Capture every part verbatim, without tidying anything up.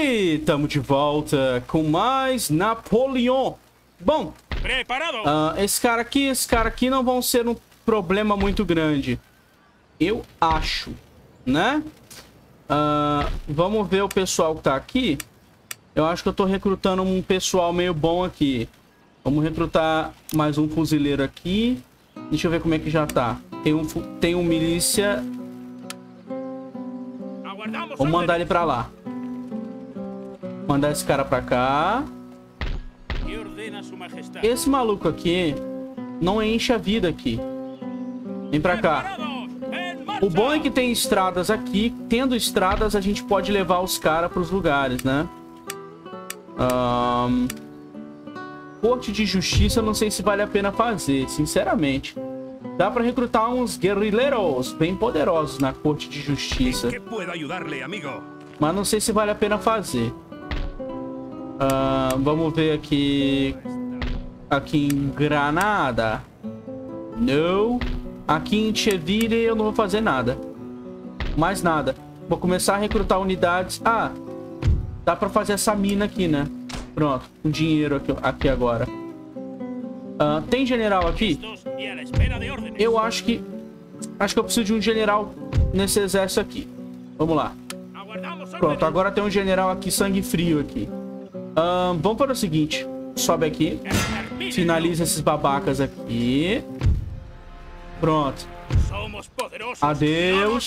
E estamos de volta com mais Napoleon. Bom, uh, esse cara aqui, esse cara aqui não vão ser um problema muito grande. Eu acho, né? Uh, vamos ver o pessoal que tá aqui. Eu acho que eu tô recrutando um pessoal meio bom aqui. Vamos recrutar mais um fuzileiro aqui. Deixa eu ver como é que já tá. Tem um, tem um milícia. Vamos mandar ele pra lá. Mandar esse cara pra cá. Esse maluco aqui não enche a vida aqui. Vem pra cá. O bom é que tem estradas aqui. Tendo estradas, a gente pode levar os caras pros lugares, né? Um... Corte de Justiça, eu não sei se vale a pena fazer, sinceramente. Dá pra recrutar uns guerrilheiros bem poderosos na Corte de Justiça. Mas não sei se vale a pena fazer. Uh, vamos ver aqui. Aqui em Granada. Não. Aqui em Chevire eu não vou fazer nada. Mais nada. Vou começar a recrutar unidades. Ah, dá pra fazer essa mina aqui, né? Pronto, com dinheiro aqui, aqui agora. Uh, tem general aqui? Eu acho que... Acho que eu preciso de um general nesse exército aqui. Vamos lá. Pronto, agora tem um general aqui, sangue frio aqui. Uh, vamos para o seguinte. Sobe aqui. Finaliza esses babacas aqui. Pronto. Adeus.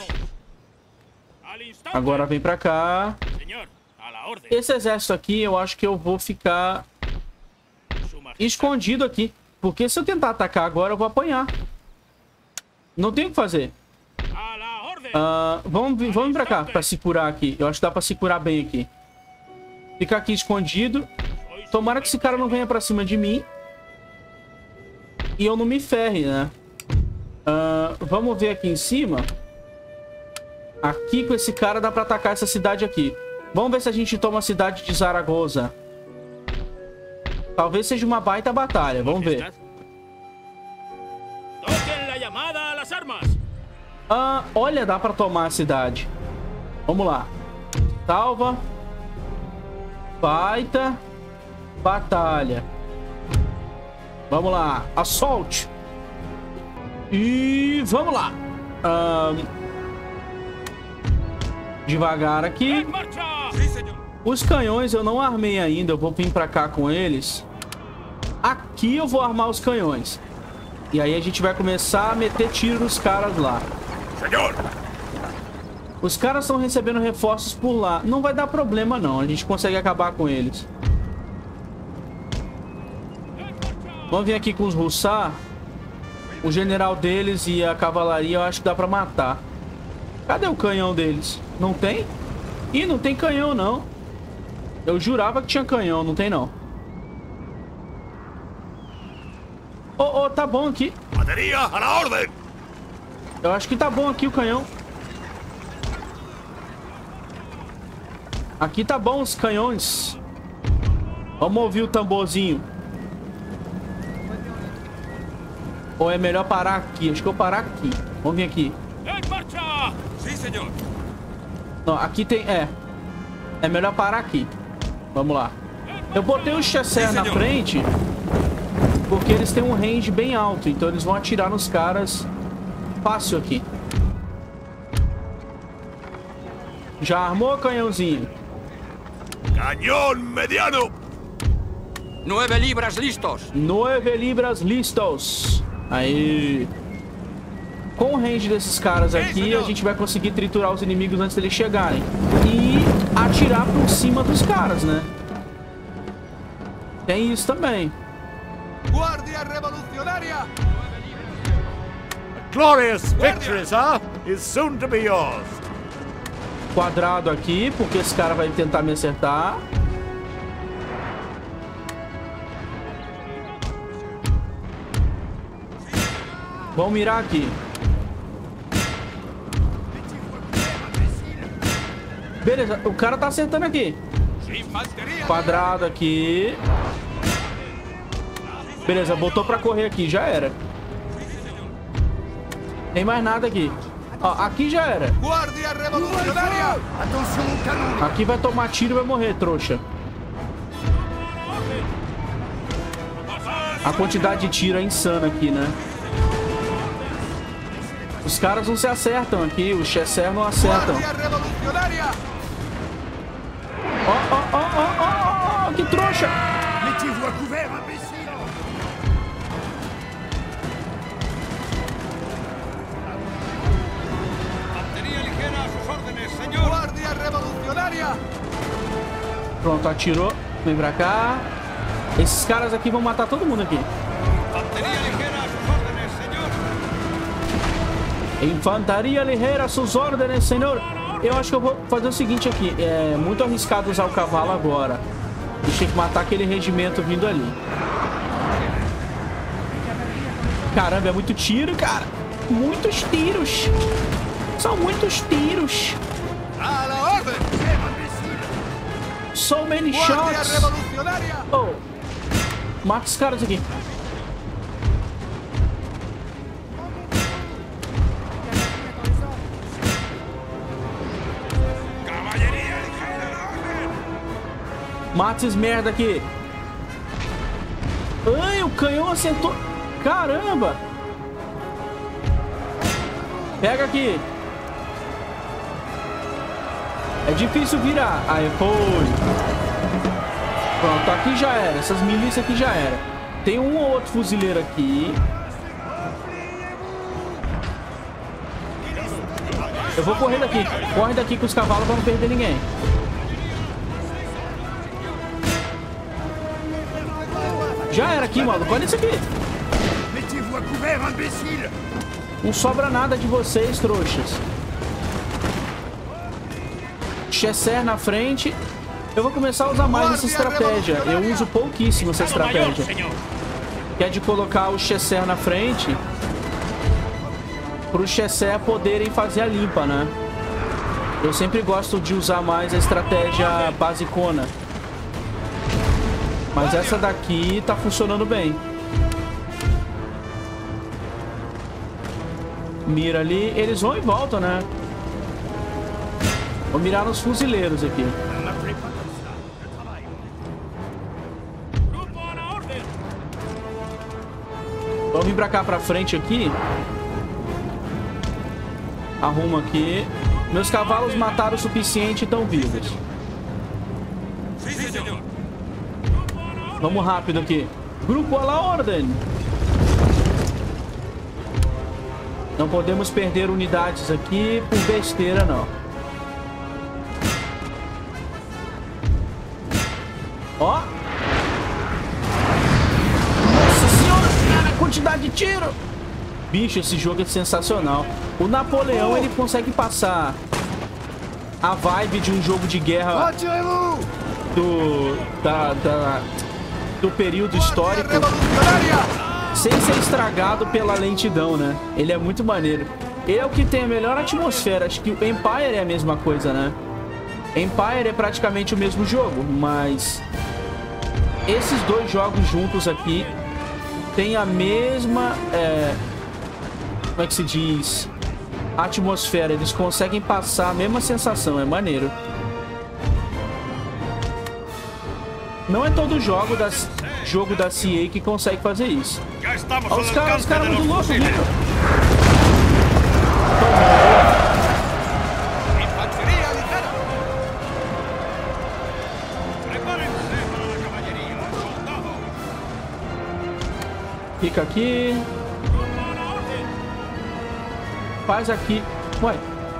Agora vem pra cá. Esse exército aqui, eu acho que eu vou ficar escondido aqui. Porque se eu tentar atacar agora, eu vou apanhar. Não tem o que fazer. Uh, vamos, vamos vir pra cá, pra se curar aqui. Eu acho que dá pra se curar bem aqui. Ficar aqui escondido. Tomara que esse cara não venha pra cima de mim. E eu não me ferre, né? Uh, vamos ver aqui em cima. Aqui com esse cara dá pra atacar essa cidade aqui. Vamos ver se a gente toma a cidade de Zaragoza. Talvez seja uma baita batalha. Vamos ver. Ah, olha, dá pra tomar a cidade. Vamos lá. Salva. Baita batalha. Vamos lá. Assault. E vamos lá. Um, devagar aqui. Os canhões eu não armei ainda. Eu vou vir pra cá com eles. Aqui eu vou armar os canhões. E aí a gente vai começar a meter tiro nos caras lá. Senhor. Os caras estão recebendo reforços por lá. Não vai dar problema não. A gente consegue acabar com eles. Vamos vir aqui com os Hussar. O general deles e a cavalaria eu acho que dá pra matar. Cadê o canhão deles? Não tem? Ih, não tem canhão não. Eu jurava que tinha canhão, não tem não. Oh, oh, tá bom aqui. Bateria à la ordem. Eu acho que tá bom aqui o canhão. Aqui tá bom os canhões. Vamos ouvir o tamborzinho. Ou é melhor parar aqui? Acho que eu vou parar aqui. Vamos vir aqui. Sim, senhor. Não, aqui tem... É. É melhor parar aqui. Vamos lá. Eu botei o Chesser na frente porque eles têm um range bem alto. Então eles vão atirar nos caras fácil aqui. Já armou o canhãozinho? Canhão mediano. Nueve libras listos. Nueve libras listos. Aí. Com o range desses caras aqui, a gente vai conseguir triturar os inimigos antes deles chegarem. E atirar por cima dos caras, né? Tem isso também. Guardia Revolucionária! A glorious victory, sir, is soon to be yours. Quadrado aqui, porque esse cara vai tentar me acertar. Vamos mirar aqui. Beleza, o cara tá acertando aqui. Quadrado aqui. Beleza, botou pra correr aqui, já era. Tem mais nada aqui. Ó, aqui já era. Guardia revolucionaria! Aqui vai tomar tiro e vai morrer, trouxa. A quantidade de tiro é insana aqui, né? Os caras não se acertam aqui, os Chesser não acertam. Ó, ó, ó, ó, ó, ó, que trouxa! Mettez-vous à couvert, imbécile! Guardia revolucionaria! Pronto, atirou. Vem pra cá. Esses caras aqui vão matar todo mundo aqui. Infantaria ligeira, sus órdenes, senhor. Eu acho que eu vou fazer o seguinte aqui. É muito arriscado usar o cavalo agora. A gente tem que matar aquele regimento vindo ali. Caramba, é muito tiro, cara. Muitos tiros. São muitos tiros. A la orden! So many Guardia shots. revolucionaria! Oh. Mata os caras aqui. Mata esses merda aqui. Ai, o canhão acertou. Caramba. Pega aqui. É difícil virar. Aí, foi. Pronto, aqui já era. Essas milícias aqui já era. Tem um ou outro fuzileiro aqui. Eu vou correr daqui. Corre daqui que os cavalos vão não perder ninguém. Já era aqui, maluco. Olha isso aqui. Mettez-vous à couvert, imbécile! Não sobra nada de vocês, trouxas. Chesser na frente. Eu vou começar a usar mais essa estratégia. Eu uso pouquíssimo essa estratégia. Que é de colocar o Chesser na frente. Para os Chesser poderem fazer a limpa, né? Eu sempre gosto de usar mais a estratégia basicona. Mas essa daqui tá funcionando bem. Mira ali. Eles vão e voltam, né? Vou mirar nos fuzileiros aqui. Vamos vir pra cá, pra frente aqui. Arruma aqui. Meus cavalos mataram o suficiente e estão vivos. Vamos rápido aqui. Grupo à la ordem. Não podemos perder unidades aqui por besteira, não. Ó. Nossa senhora, cara, quantidade de tiro. Bicho, esse jogo é sensacional. O Napoleão, ele consegue passar a vibe de um jogo de guerra do, da, da, do período histórico sem ser estragado pela lentidão, né? Ele é muito maneiro. Ele é o que tem a melhor atmosfera. Acho que o Empire é a mesma coisa, né? Empire é praticamente o mesmo jogo, mas esses dois jogos juntos aqui tem a mesma... É... Como é que se diz? Atmosfera. Eles conseguem passar a mesma sensação. É maneiro. Não é todo jogo da, jogo da C A que consegue fazer isso. Olha os caras, os caras muito loucos, Vitor. Fica aqui. Faz aqui. Ué.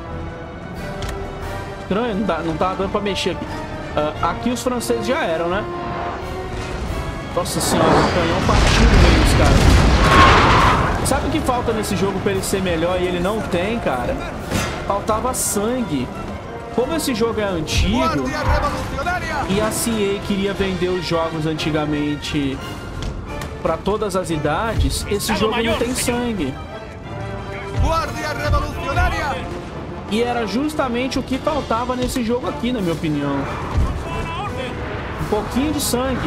Estranho, não, dá, não tá dando pra mexer aqui. Uh, aqui os franceses já eram, né? Nossa senhora, o canhão partiu no meio dos caras. Sabe o que falta nesse jogo pra ele ser melhor e ele não tem, cara? Faltava sangue. Como esse jogo é antigo e a C A queria vender os jogos antigamente pra todas as idades, esse jogo não tem sangue. E era justamente o que faltava nesse jogo aqui, na minha opinião. Um pouquinho de sangue.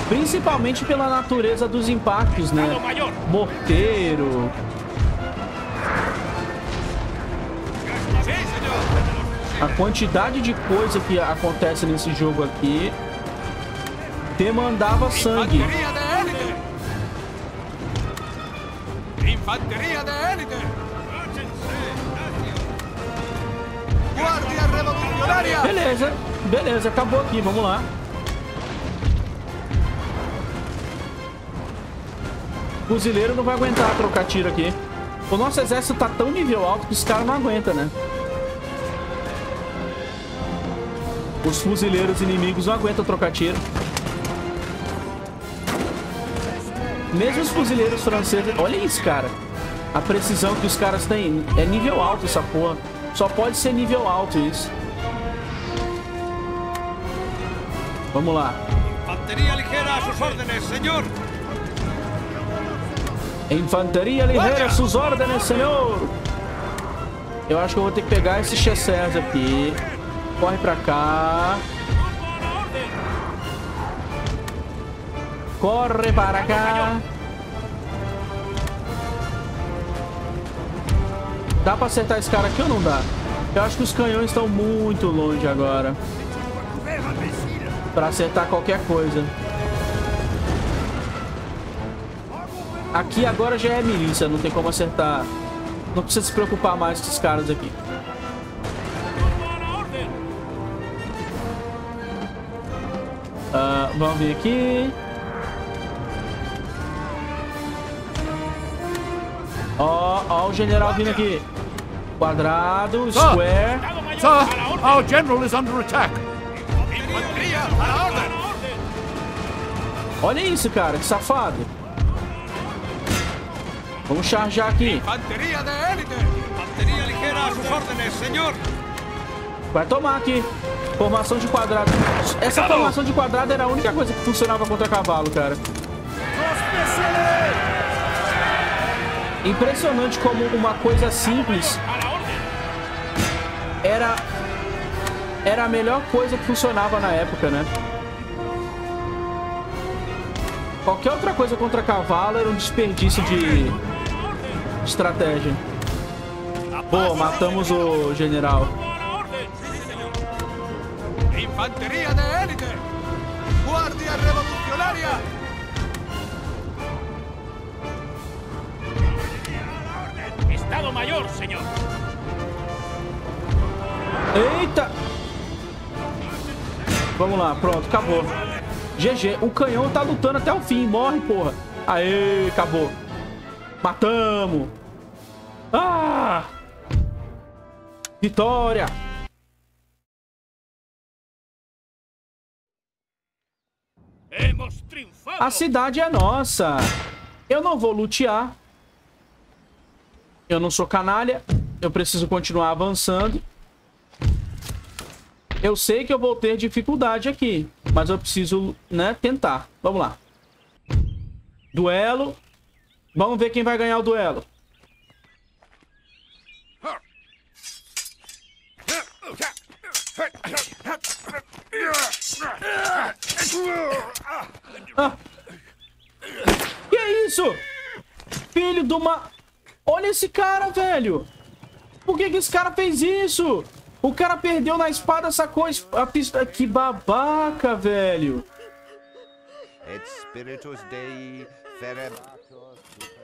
Principalmente pela natureza dos impactos, né? Morteiro. A quantidade de coisa que acontece nesse jogo aqui demandava sangue. Infanteria de élite. Infanteria de élite. Guardia revolucionária. Beleza, beleza, acabou aqui, vamos lá. Fuzileiro não vai aguentar trocar tiro aqui. O nosso exército tá tão nível alto que os caras não aguentam, né? Os fuzileiros inimigos não aguentam trocar tiro. Mesmo os fuzileiros franceses... Olha isso, cara. A precisão que os caras têm. É nível alto essa porra. Só pode ser nível alto isso. Vamos lá. Infanteria ligeira a sus órdenes, senhor. Infanteria ligeira a sus órdenes, senhor. Eu acho que eu vou ter que pegar esse Chessers aqui. Corre pra cá. Corre para cá. Dá pra acertar esse cara aqui ou não dá? Eu acho que os canhões estão muito longe agora pra acertar qualquer coisa. Aqui agora já é milícia, não tem como acertar. Não precisa se preocupar mais com esses caras aqui. Uh, vamos ver aqui. Ó, ó o general vindo aqui. Quadrado, square. Sir, our general is under attack. Infanteria a la orden. Olha isso, cara, que safado. Vamos charjar aqui. Infanteria de élite. Infanteria ligeira a sus órdenes, senhor. Vai tomar aqui. Formação de quadrado. Essa formação de quadrado era a única coisa que funcionava contra cavalo, cara. Impressionante como uma coisa simples era, era a melhor coisa que funcionava na época, né? Qualquer outra coisa contra cavalo era um desperdício de estratégia. Boa, matamos o general. Infanteria de élite. Guardia revolucionária. Estado Mayor, senhor. Eita! Vamos lá, pronto, acabou. G G, o canhão tá lutando até o fim. Morre, porra. Aê, acabou. Matamos. Ah! Vitória! Hemos triunfado. A cidade é nossa. Eu não vou lutear. Eu não sou canalha. Eu preciso continuar avançando. Eu sei que eu vou ter dificuldade aqui, mas eu preciso, né, tentar. Vamos lá. Duelo. Vamos ver quem vai ganhar o duelo. Ah. Que é isso? Filho de uma... Olha esse cara, velho. Por que que esse cara fez isso? O cara perdeu na espada, sacou a pista. Que babaca, velho. Et Spiritus Dei Ferebratur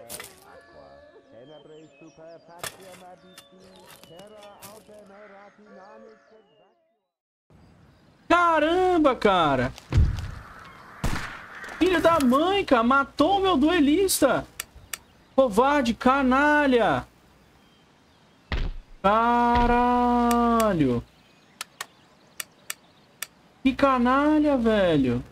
Caramba, cara. Filho da mãe, cara. Matou o meu duelista. Covarde, canalha. Caralho. Que canalha, velho.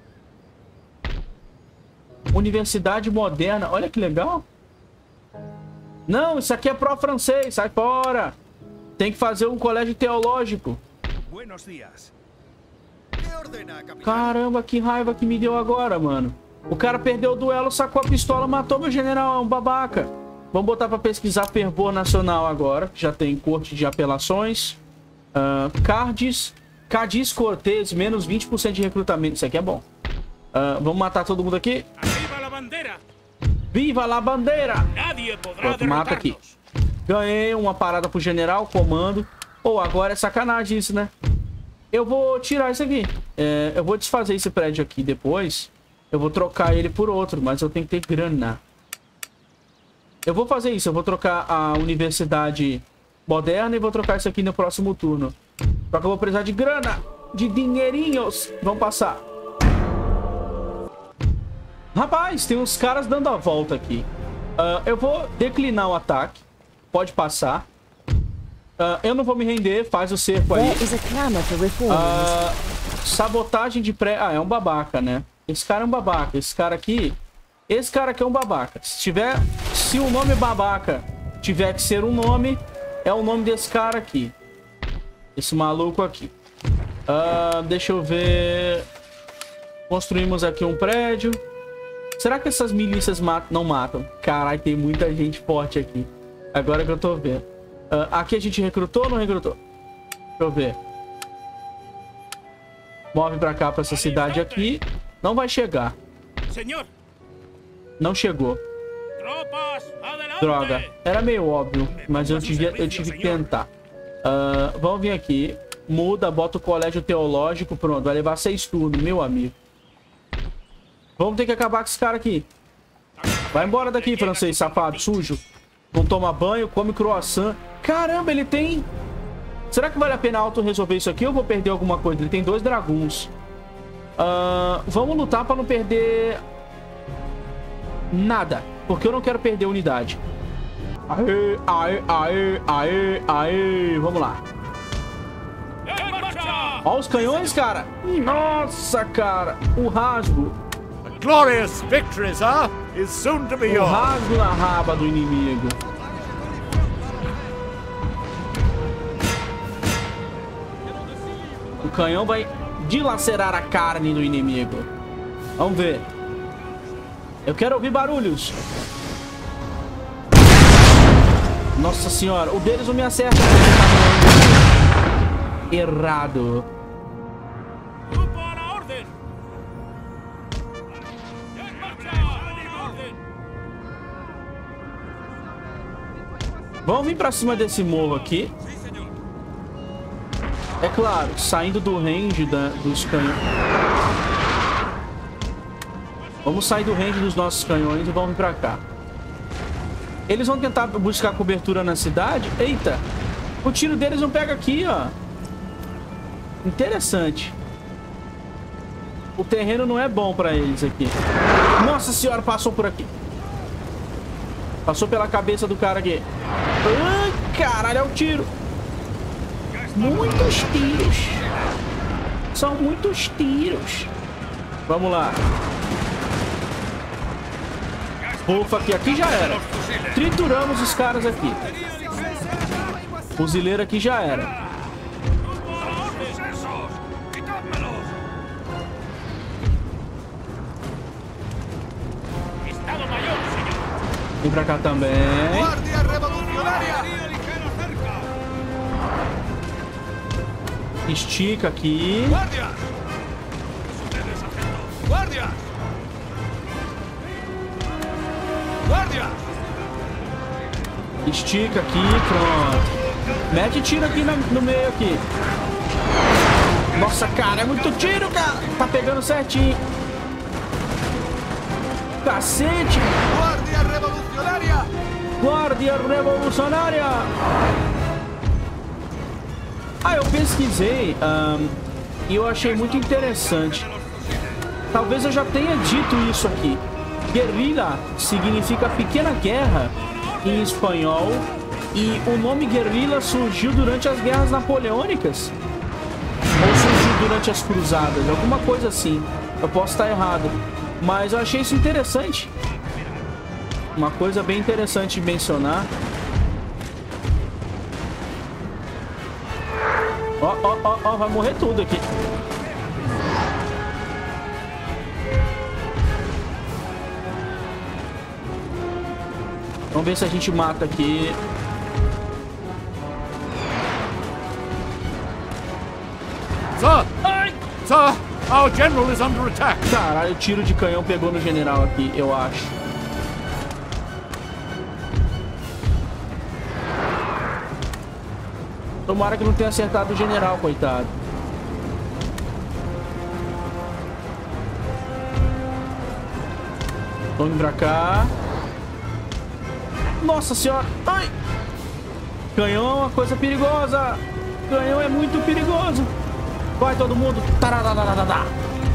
Universidade moderna. Olha que legal. Não, isso aqui é pró-francês. Sai fora. Tem que fazer um colégio teológico. Buenos días. Caramba, que raiva que me deu agora, mano. O cara perdeu o duelo, sacou a pistola, matou meu general. É um babaca. Vamos botar pra pesquisar fervor nacional agora. Já tem corte de apelações. Uh, Cardes. Cadiz Cortez, menos vinte por cento de recrutamento. Isso aqui é bom. Uh, vamos matar todo mundo aqui. ¡Arriba la bandera! Viva la bandeira! Nadie podrá Pronto, mata aqui. derrotarnos. Ganhei uma parada pro general, comando. Pô, agora é sacanagem isso, né? Eu vou tirar isso aqui. É, eu vou desfazer esse prédio aqui depois. Eu vou trocar ele por outro, mas eu tenho que ter grana. Eu vou fazer isso. Eu vou trocar a universidade moderna e vou trocar isso aqui no próximo turno. Só que eu vou precisar de grana. De dinheirinhos. Vamos passar. Rapaz, tem uns caras dando a volta aqui. Uh, eu vou declinar o ataque. Pode passar. Uh, eu não vou me render. Faz o cerco aí. Uh, sabotagem de pré... Ah, é um babaca, né? Esse cara é um babaca. Esse cara aqui... Esse cara aqui é um babaca. Se tiver... Se o nome babaca tiver que ser um nome, é o nome desse cara aqui. Esse maluco aqui. Uh, deixa eu ver... Construímos aqui um prédio. Será que essas milícias matam? Não matam? Caralho, tem muita gente forte aqui. Agora que eu tô vendo. Uh, aqui a gente recrutou ou não recrutou? Deixa eu ver. Move pra cá, pra essa cidade aqui. Não vai chegar. Senhor. Não chegou. Tropas, adelante. Droga. Era meio óbvio, mas eu tive, eu tive que tentar. Uh, vamos vir aqui. Muda, bota o colégio teológico. Pronto, vai levar seis turnos, meu amigo. Vamos ter que acabar com esse cara aqui. Vai embora daqui, francês safado, sujo. Não toma banho, come croissant. Caramba, ele tem... Será que vale a pena auto-resolver isso aqui ou eu vou perder alguma coisa? Ele tem dois dragões. Uh, vamos lutar pra não perder... Nada. Porque eu não quero perder unidade. Aê, aê, aê, aê, aê. Vamos lá. Olha os canhões, cara. Nossa, cara. O rasgo. A glorious victory, sir, is soon to be O yours. rasgo na raba do inimigo. O canhão vai dilacerar a carne do inimigo. Vamos ver. Eu quero ouvir barulhos. Nossa senhora, o deles não me acerta. Errado. Grupo a la orden. En marcha. Orden. Vamos vir pra cima desse morro aqui. Sí, señor. É claro, saindo do range da, dos canhões. Vamos sair do range dos nossos canhões e vamos vir pra cá. Eles vão tentar buscar cobertura na cidade. Eita! O tiro deles não pega aqui, ó. Interessante. O terreno não é bom pra eles aqui. Nossa senhora, passou por aqui. Passou pela cabeça do cara aqui. Ai, caralho, é o tiro. Muitos tiros. São muitos tiros. Vamos lá. Bufa aqui. Aqui já era. Trituramos os caras aqui. Fuzileiro aqui já era. Estado Mayor, señor. Vem pra cá também. ¡Guardia revolucionaria! Ligero cerca. Estica aqui. ¡Guardia! ¡Guardia! ¡Guardia! Estica aqui, pronto. Mete tiro aqui no, no meio aqui. Nossa, cara, é muito tiro, cara. Tá pegando certinho. Cacete. ¡Guardia revolucionaria! Guardia Revolucionária. Ah, eu pesquisei um, e eu achei muito interessante. Talvez eu já tenha dito isso aqui. Guerrilla significa pequena guerra em espanhol. E o nome guerrilla surgiu durante as guerras napoleônicas. Ou surgiu durante as cruzadas, alguma coisa assim. Eu posso estar errado, mas eu achei isso interessante. Uma coisa bem interessante de mencionar. Ó, ó, ó, ó, vai morrer tudo aqui. Vamos ver se a gente mata aqui. Sir! Ai! Sir! Our general is under attack. Caralho, o tiro de canhão pegou no general aqui, eu acho. Tomara que não tenha acertado o general, coitado. Vamos pra cá. Nossa senhora. Ai! Canhão é uma coisa perigosa. Canhão é muito perigoso. Vai todo mundo. Taradadadadá.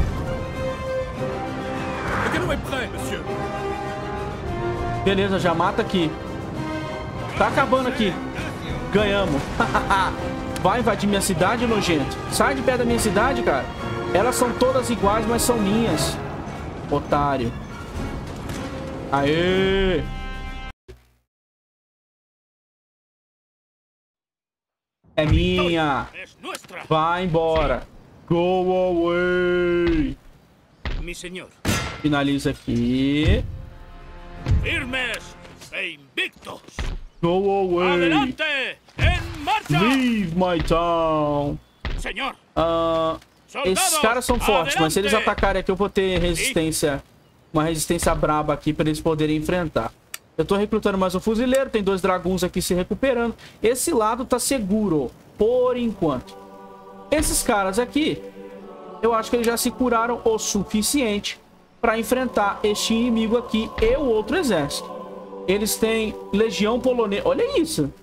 Beleza, já mata aqui. Tá acabando aqui. Ganhamos. Vai invadir minha cidade, nojento. Sai de perto da minha cidade, cara. Elas são todas iguais, mas são minhas. Otário. Aê! É minha. Vai embora. Go away. Mi señor. Finaliza aqui. Firmes e invictos. Go away. Adelante. En marcha. Leave my town. Señor. Uh, esses caras são fortes, mas se eles atacarem aqui eu vou ter resistência. Uma resistência braba aqui para eles poderem enfrentar. Eu tô recrutando mais um fuzileiro. Tem dois draguns aqui se recuperando. Esse lado tá seguro, por enquanto. Esses caras aqui, eu acho que eles já se curaram o suficiente para enfrentar este inimigo aqui e o outro exército. Eles têm legião polonesa. Olha isso.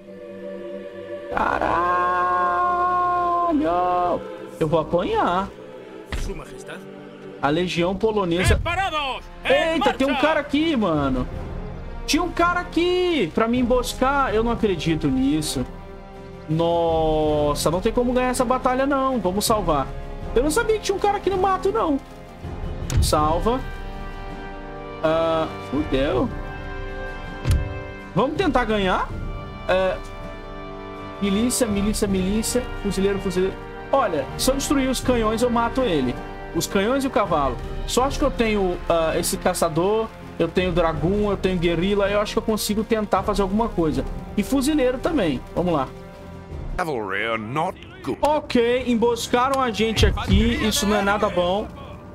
Caralho. Eu vou apanhar. Su majestad. A legião polonesa. Preparados. Eita, tem um cara aqui, mano. Tinha um cara aqui pra me emboscar. Eu não acredito nisso. Nossa, não tem como ganhar essa batalha, não. Vamos salvar. Eu não sabia que tinha um cara aqui no mato, não. Salva. Ah, fudeu. Vamos tentar ganhar. Ah, milícia, milícia, milícia. Fuzileiro, fuzileiro. Olha, se eu destruir os canhões, eu mato ele. Os canhões e o cavalo. Só acho que eu tenho uh, esse caçador. Eu tenho dragão, eu tenho guerrilla. Eu acho que eu consigo tentar fazer alguma coisa. E fuzileiro também. Vamos lá. Cavalry are not good. Ok, emboscaram a gente aqui. Isso não é nada bom.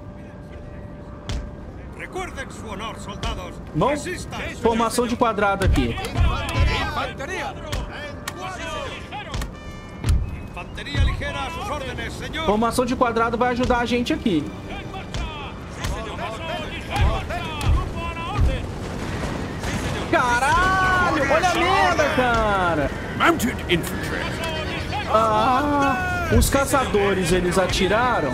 Recuerden su honor, soldados. Bom, Resistan. formação de quadrado aqui. Infantería. Infantería ligera a sus órdenes, señor. Formação de quadrado vai ajudar a gente aqui. Caralho, olha a merda, cara. Mounted infantry. Ah, os caçadores, eles atiraram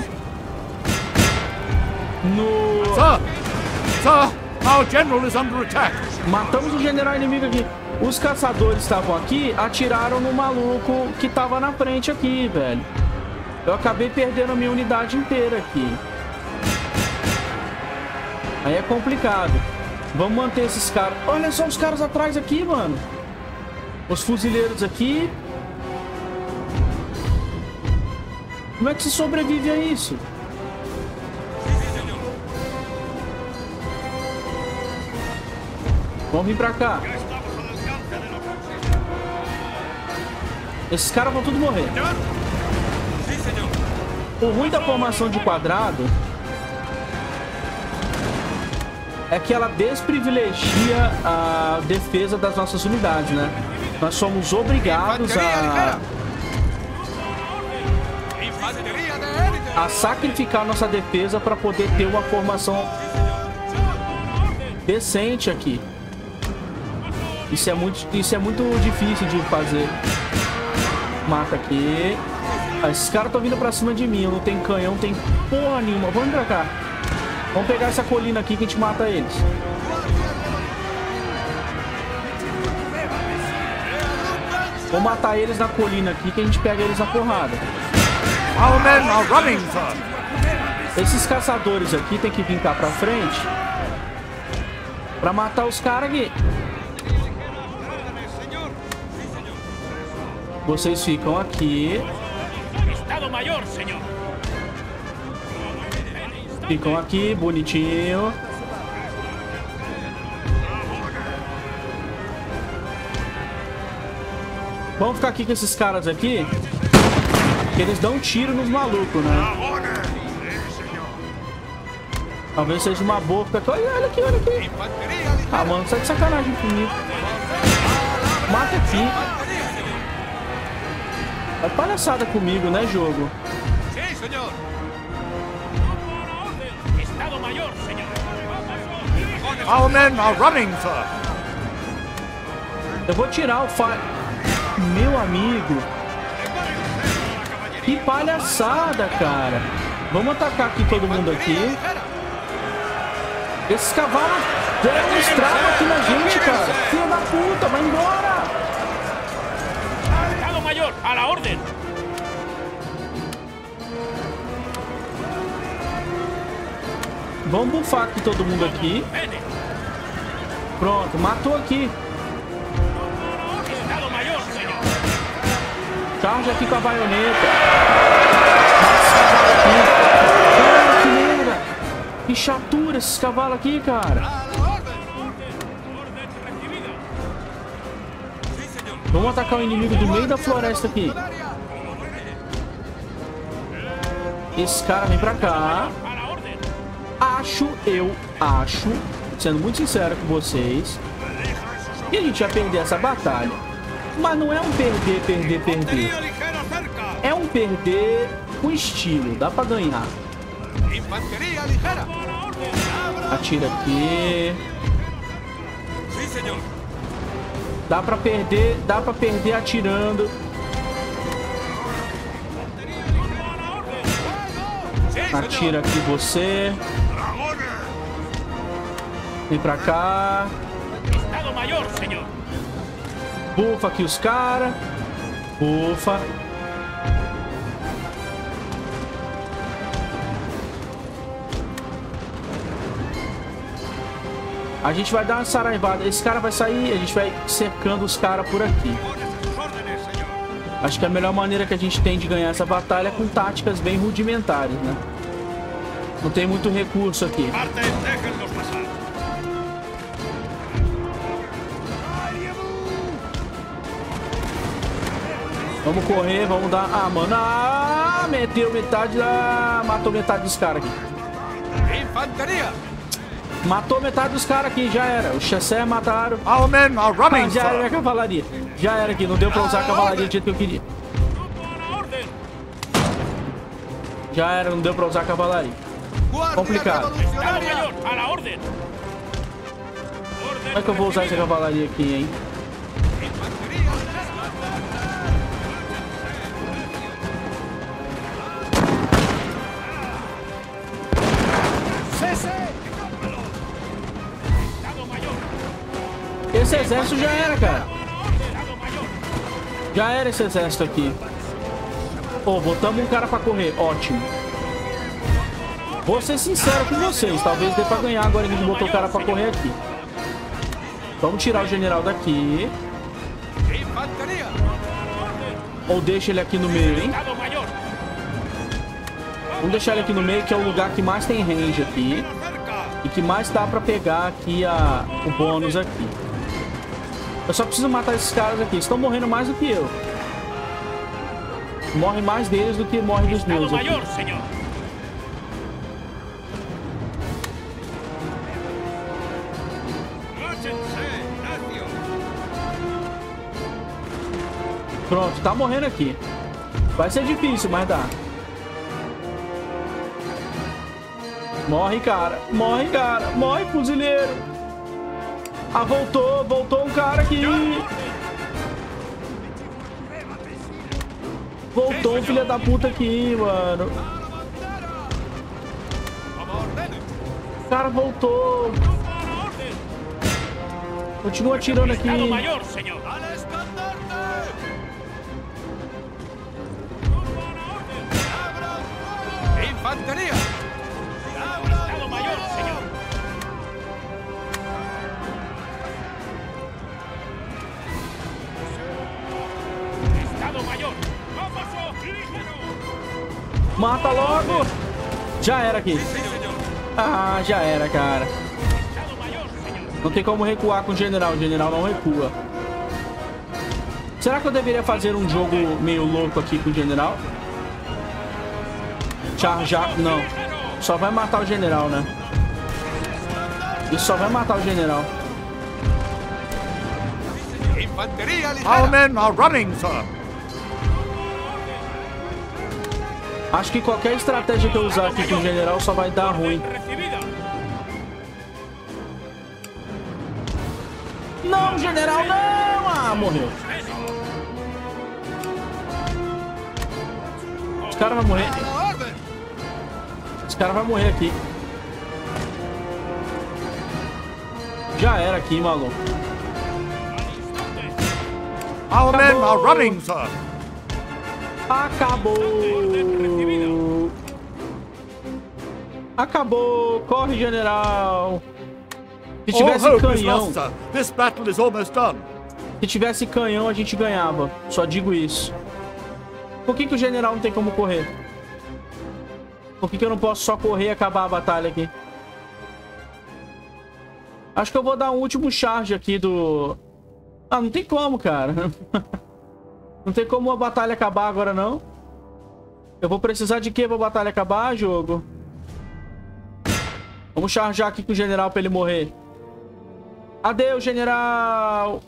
no... Sir! Sir! Our general is under attack. Matamos o general inimigo aqui. Os caçadores estavam aqui, atiraram no maluco que tava na frente aqui, velho. Eu acabei perdendo a minha unidade inteira aqui. Aí é complicado. Vamos manter esses caras. Olha só os caras atrás aqui, mano. Os fuzileiros aqui. Como é que se sobrevive a isso? Vamos vir pra cá. Esses caras vão tudo morrer. O ruim da formação de quadrado é que ela desprivilegia a defesa das nossas unidades, né? Nós somos obrigados a, a sacrificar nossa defesa para poder ter uma formação decente aqui. Isso é muito, isso é muito difícil de fazer. Mata aqui. Ah, esses caras estão vindo pra cima de mim. Eu não tenho canhão, não tem porra nenhuma. Vamos pra cá. Vamos pegar essa colina aqui que a gente mata eles. Vamos matar eles na colina aqui que a gente pega eles na porrada. Our men are running, sir. Esses caçadores aqui tem que vir cá pra frente pra matar os caras aqui. Vocês ficam aqui. Estado Mayor, señor. Ficam aqui, bonitinho. Vamos ficar aqui com esses caras aqui. Que eles dão um tiro nos malucos, né? Talvez seja uma boa. Fica... Olha, olha aqui, olha aqui. Ah, mano, sai de sacanagem comigo. Mata aqui. É palhaçada comigo, né, jogo? Sí, señor. Estado Mayor, señor. Our men are running, sir. Eu vou tirar o fa... Meu amigo. Que palhaçada, cara. Vamos atacar aqui todo mundo aqui. Esses cavalos deram um estrago aqui na gente, cara. Filho da puta, vai embora. Estado Mayor, a la orden. Vamos bufar aqui todo mundo aqui. Pronto, matou aqui. Estado Mayor, señor. Charge aqui com a baioneta. Mata esse cavalo aqui. Cara, que merda. Que chatura esses cavalos aqui, cara. Vamos atacar o inimigo do meio da floresta aqui. Esse cara vem pra cá. Acho, eu acho, sendo muito sincero com vocês, que a gente vai perder essa batalha. Mas não é um perder, perder, perder. É um perder com estilo. Dá pra ganhar. Infantería ligera. Atira aqui. Sí, señor. Dá pra perder, dá pra perder atirando. Atira aqui você. Vem pra cá. Estado Mayor, señor. Bufa aqui os caras. Bufa. A gente vai dar uma saraivada. Esse cara vai sair, a gente vai cercando os caras por aqui. Acho que a melhor maneira que a gente tem de ganhar essa batalha é com táticas bem rudimentares, né? Não tem muito recurso aqui. Vamos correr, vamos dar... Ah, mano, ah, meteu metade da... Matou metade dos caras aqui. Infantería. Matou metade dos caras aqui, já era. Os chassés mataram. Our men are running, Ah, já era minha sir. cavalaria. Já era aqui, não deu pra usar a cavalaria do jeito que eu queria. Já era, não deu pra usar a cavalaria. Guardia Complicado. Estado revolucionaria. Mayor, a la orden. Como é que eu vou usar essa cavalaria aqui, hein? Infantería. Estado Mayor. Esse exército já era, cara. Estado Mayor. Já era esse exército aqui. Pô, botamos um cara pra correr. Ótimo. Vou ser sincero com vocês. Talvez dê pra ganhar agora que a gente botou o cara pra correr aqui. Vamos tirar o general daqui. Infantería. Ou deixa ele aqui no meio, hein? Estado Mayor. Vamos deixar ele aqui no meio, que é o lugar que mais tem range aqui. E que mais dá pra pegar aqui a, o bônus aqui. Eu só preciso matar esses caras aqui. Estão morrendo mais do que eu. Morre mais deles do que morre dos Estado meus aqui. Mayor, señor. Pronto, tá morrendo aqui. Vai ser difícil, mas dá. Morre, cara. Morre, cara. Morre, fuzileiro. Ah, voltou. Voltou um cara aqui. Voltou um filho da puta aqui, mano. O cara voltou. Continua atirando aqui. Estado Mayor, señor. Al estandarte. Infantería. Estado Mayor, señor. Estado Mayor. Vamos, ligero. Mata logo. Já era aqui. Ah, já era, cara. Estado Mayor, señor. Não tem como recuar com o general. O general não recua. Será que eu deveria fazer um jogo meio louco aqui com o general? Charjar? Não. Só vai matar o general, né? Isso só vai matar o general. Infantería Our ligera. men are running, sir. Acho que qualquer estratégia que eu usar aqui com o general só vai dar ruim. Recibida. Não, general, não! Ah, morreu. Os caras vão morrer. A la orden. Os caras vão morrer aqui. Já era aqui, maluco. Our men Acabou. are running, sir. Acabou. Acabou. Corre, general. Se All tivesse hope is canhão, lost, sir. This battle is almost done. se tivesse canhão, a gente ganhava. Só digo isso. Por que que o general não tem como correr? Por que que eu não posso só correr e acabar a batalha aqui? Acho que eu vou dar um último charge aqui do... Ah, não tem como, cara. Não tem como a batalha acabar agora, não. Eu vou precisar de quê pra batalha acabar, jogo? Vamos charjar aqui com o general pra ele morrer. Adeus, general!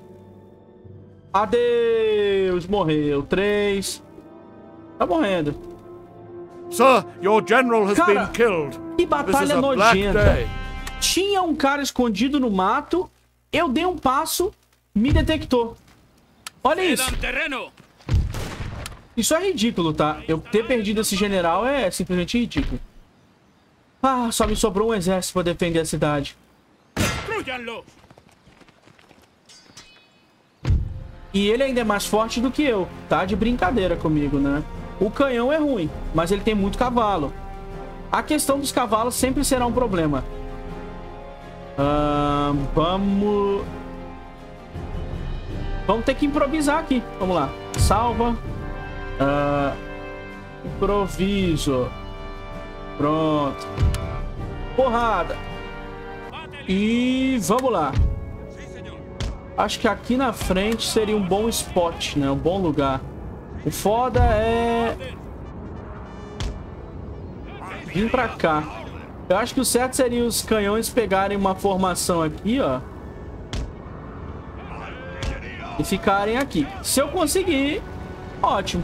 Adeus! Morreu. Três. Tá morrendo. Sir, your general has Cara, been killed. Que This is batalha a black nojenta. day. Tinha um cara escondido no mato. Eu dei um passo, me detectou. Olha isso. Quedan terreno. Isso é ridículo, tá? Eu ter perdido esse general é simplesmente ridículo. Ah, só me sobrou um exército pra defender a cidade. Destrúyanlos. E ele ainda é mais forte do que eu. Tá de brincadeira comigo, né? O canhão é ruim, mas ele tem muito cavalo. A questão dos cavalos sempre será um problema. Ah, vamos... Vamos ter que improvisar aqui. Vamos lá. Salva. Ah, improviso. Pronto. Porrada. E vamos lá. Acho que aqui na frente seria um bom spot, né? Um bom lugar. O foda é... vir pra cá. Eu acho que o certo seria os canhões pegarem uma formação aqui, ó. E ficarem aqui. Se eu conseguir, ótimo.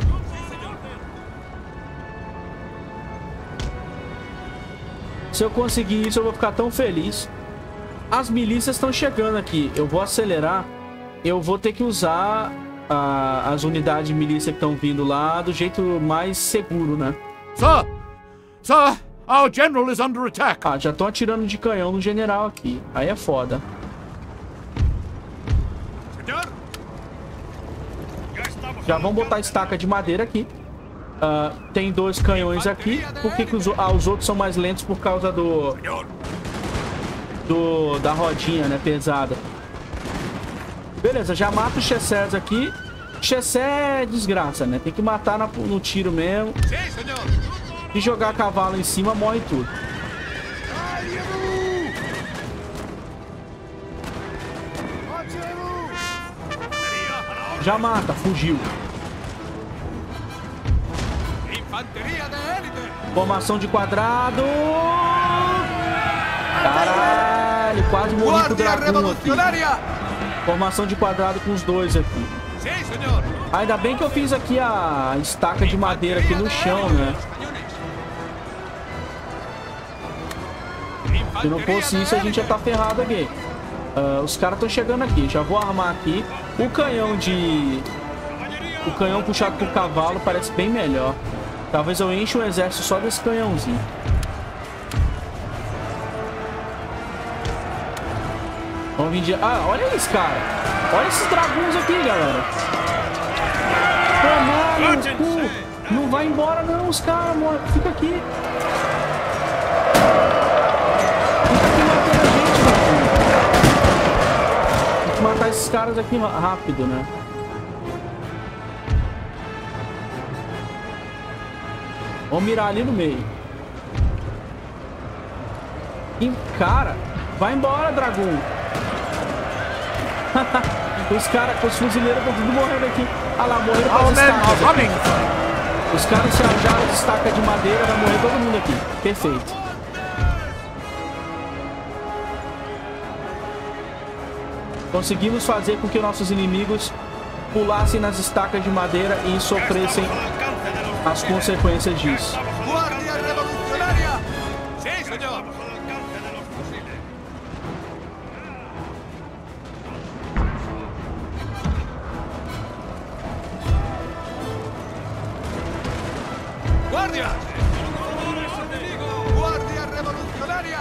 Se eu conseguir isso, eu vou ficar tão feliz. As milícias estão chegando aqui. Eu vou acelerar. Eu vou ter que usar a, as unidades de milícia que estão vindo lá do jeito mais seguro, né? Sir! Sir! Our general is under attack! Ah, já estão atirando de canhão no general aqui. Aí é foda. Señor. Já vão botar estaca de madeira aqui. Ah, tem dois canhões aqui. Por que que os, ah, os outros são mais lentos? Por causa do... do da rodinha, né? Pesada. Beleza, já mata o Chessés aqui. Chessé é desgraça, né? Tem que matar na, no tiro mesmo. Sí, señor. E jogar cavalo em cima, morre tudo. Já mata, fugiu. Infantería de élite. Formação de quadrado. Caralho, quase morri com o Guardia dragão aqui. revolucionaria. Formação de quadrado com os dois aqui. Sí, señor. Ainda bem que eu fiz aqui a estaca de madeira aqui no chão, né? Se não fosse isso, a gente já tá ferrado aqui. Uh, os caras estão chegando aqui. Já vou armar aqui. O canhão de... O canhão puxado por cavalo parece bem melhor. Talvez eu enche um exército só desse canhãozinho. Vamos vir de... Ah, olha isso, cara. Olha esses dragões aqui, galera. Tomar no cu. Não vai embora não, os caras, amor. Fica aqui. Matar esses caras aqui rápido, né? Vamos mirar ali no meio. E, cara, vai embora, dragão. Os caras, os fuzileiros estão tudo morrendo aqui. Ah lá, morreram com as estacas aqui. Os caras se arjaram de estaca de madeira, vai morrer todo mundo aqui. Perfeito. Conseguimos fazer com que nossos inimigos pulassem nas estacas de madeira e sofressem as consequências disso. Guardia revolucionaria. Sí, señor. Guardia. Guardia revolucionaria.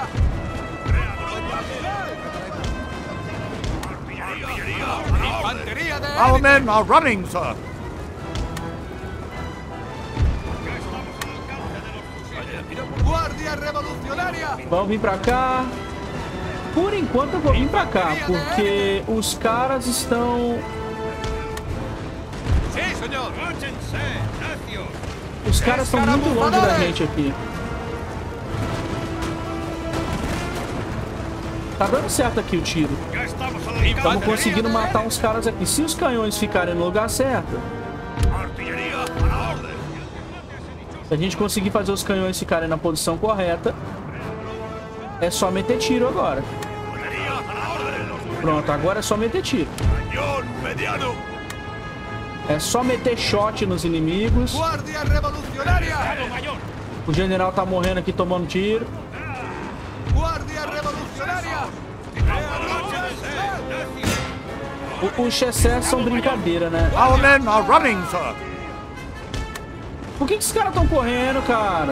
Infantería de Our élite. men are running, sir. Guardia revolucionaria. Vamos vir pra cá. Por enquanto eu vou vir pra cá, porque os caras estão... Sí, señor. Os caras estão muito longe da gente aqui. Tá dando certo aqui o tiro. Estamos conseguindo matar uns caras aqui. Se os canhões ficarem no lugar certo, se a gente conseguir fazer os canhões ficarem na posição correta, é só meter tiro agora. Pronto, agora é só meter tiro. É só meter shot nos inimigos. Guardia revolucionaria. O general tá morrendo aqui tomando tiro. Guardia revolucionaria. O- Os chessés são brincadeira, né? Our men are running, sir. Por que, que esses caras estão correndo, cara?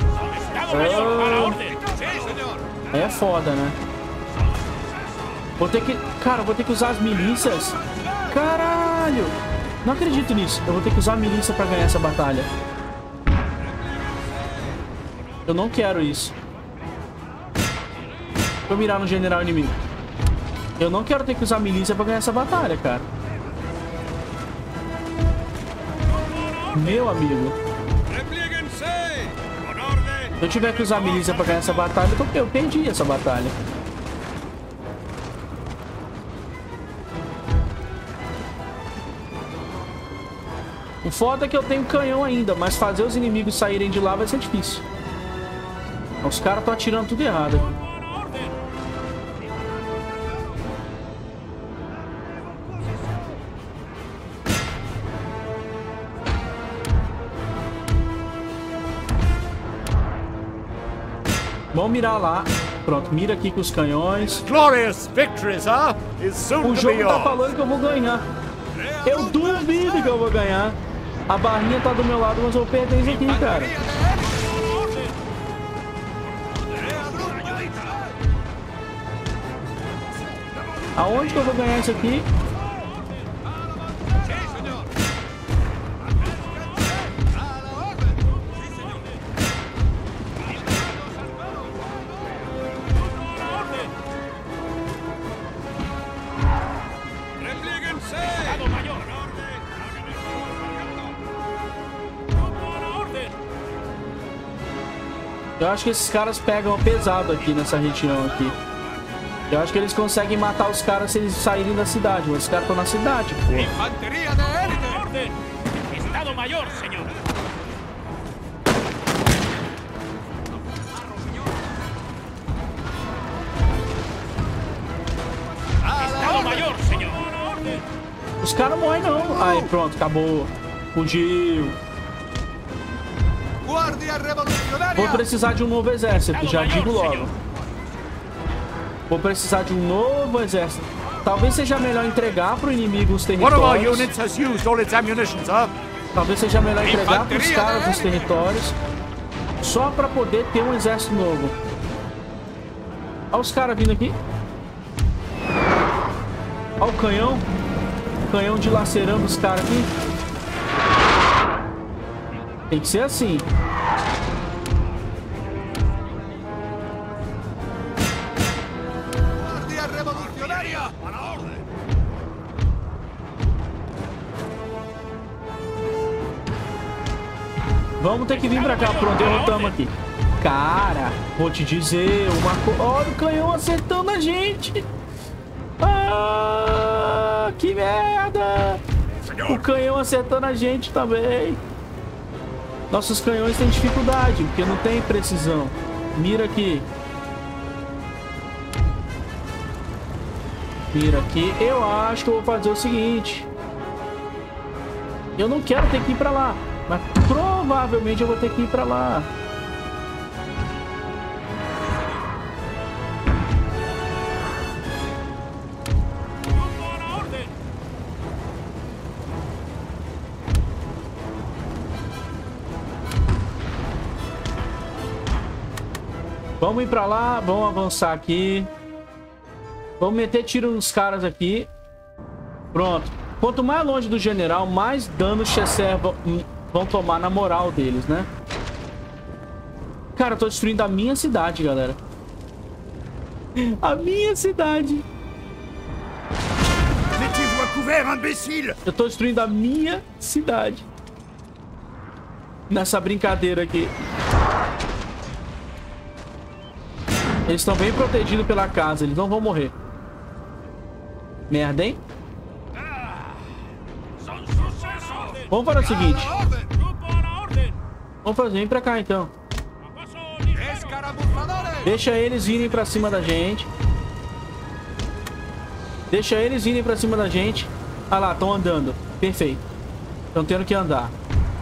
Ah, é foda, né? Vou ter que... Cara, eu vou ter que usar as milícias. Caralho! Não acredito nisso. Eu vou ter que usar a milícia pra ganhar essa batalha. Eu não quero isso. Deixa eu mirar no general inimigo. Eu não quero ter que usar a milícia pra ganhar essa batalha, cara. Meu amigo. Se eu tiver que usar a milícia pra ganhar essa batalha, eu, tô... eu perdi essa batalha. O foda é que eu tenho canhão ainda, mas fazer os inimigos saírem de lá vai ser difícil. Os caras estão atirando tudo errado aqui. Vamos mirar lá. Pronto, mira aqui com os canhões. Glorious victory, sir, is soon O to be jogo tá yours. falando que eu vou ganhar. Eu duvido que eu vou ganhar. A barrinha tá do meu lado, mas eu perdi isso aqui, cara. Aonde que eu vou ganhar isso aqui? Eu acho que esses caras pegam pesado aqui nessa região aqui. Eu acho que eles conseguem matar os caras se eles saírem da cidade. Mas os caras estão na cidade, pô. Infantería de élite. ¡Orden! ¡Estado Mayor, señor! ¡Estado Mayor, señor! Os caras morrem não. Aí, pronto, acabou. Fugiu. Guardia revolucionaria. Vou precisar de um novo exército, já digo logo. Vou precisar de um novo exército. Talvez seja melhor entregar pro inimigo os One of our territórios. units has used all its ammunition, sir. Talvez seja melhor entregar pros caras os territórios. Só pra poder ter um exército novo. Olha os caras vindo aqui. Olha o canhão. Canhão dilacerando os caras aqui. Tem que ser assim. Guardia revolucionaria. Vamos ter que vir pra cá. Pronto, derrotamos aqui. Cara, vou te dizer uma coisa. Olha o canhão acertando a gente. Ah, que merda. O canhão acertando a gente também. Nossos canhões têm dificuldade, porque não tem precisão. Mira aqui. mira aqui. Eu acho que eu vou fazer o seguinte. Eu não quero ter que ir pra lá, mas provavelmente eu vou ter que ir pra lá. Vamos ir pra lá, vamos avançar aqui. Vamos meter tiro nos caras aqui. Pronto. Quanto mais longe do general, mais dano os Chesser vão tomar na moral deles, né? Cara, eu tô destruindo a minha cidade, galera. A minha cidade. Mettez-vous à couvert, imbécile! Eu tô destruindo a minha cidade. Nessa brincadeira aqui. Eles estão bem protegidos pela casa. Eles não vão morrer. Merda, hein? Vamos fazer o seguinte. Vamos fazer. Vem pra cá, então. Deixa eles virem pra cima da gente. Deixa eles virem pra cima da gente. Ah lá, estão andando. Perfeito. Estão tendo que andar.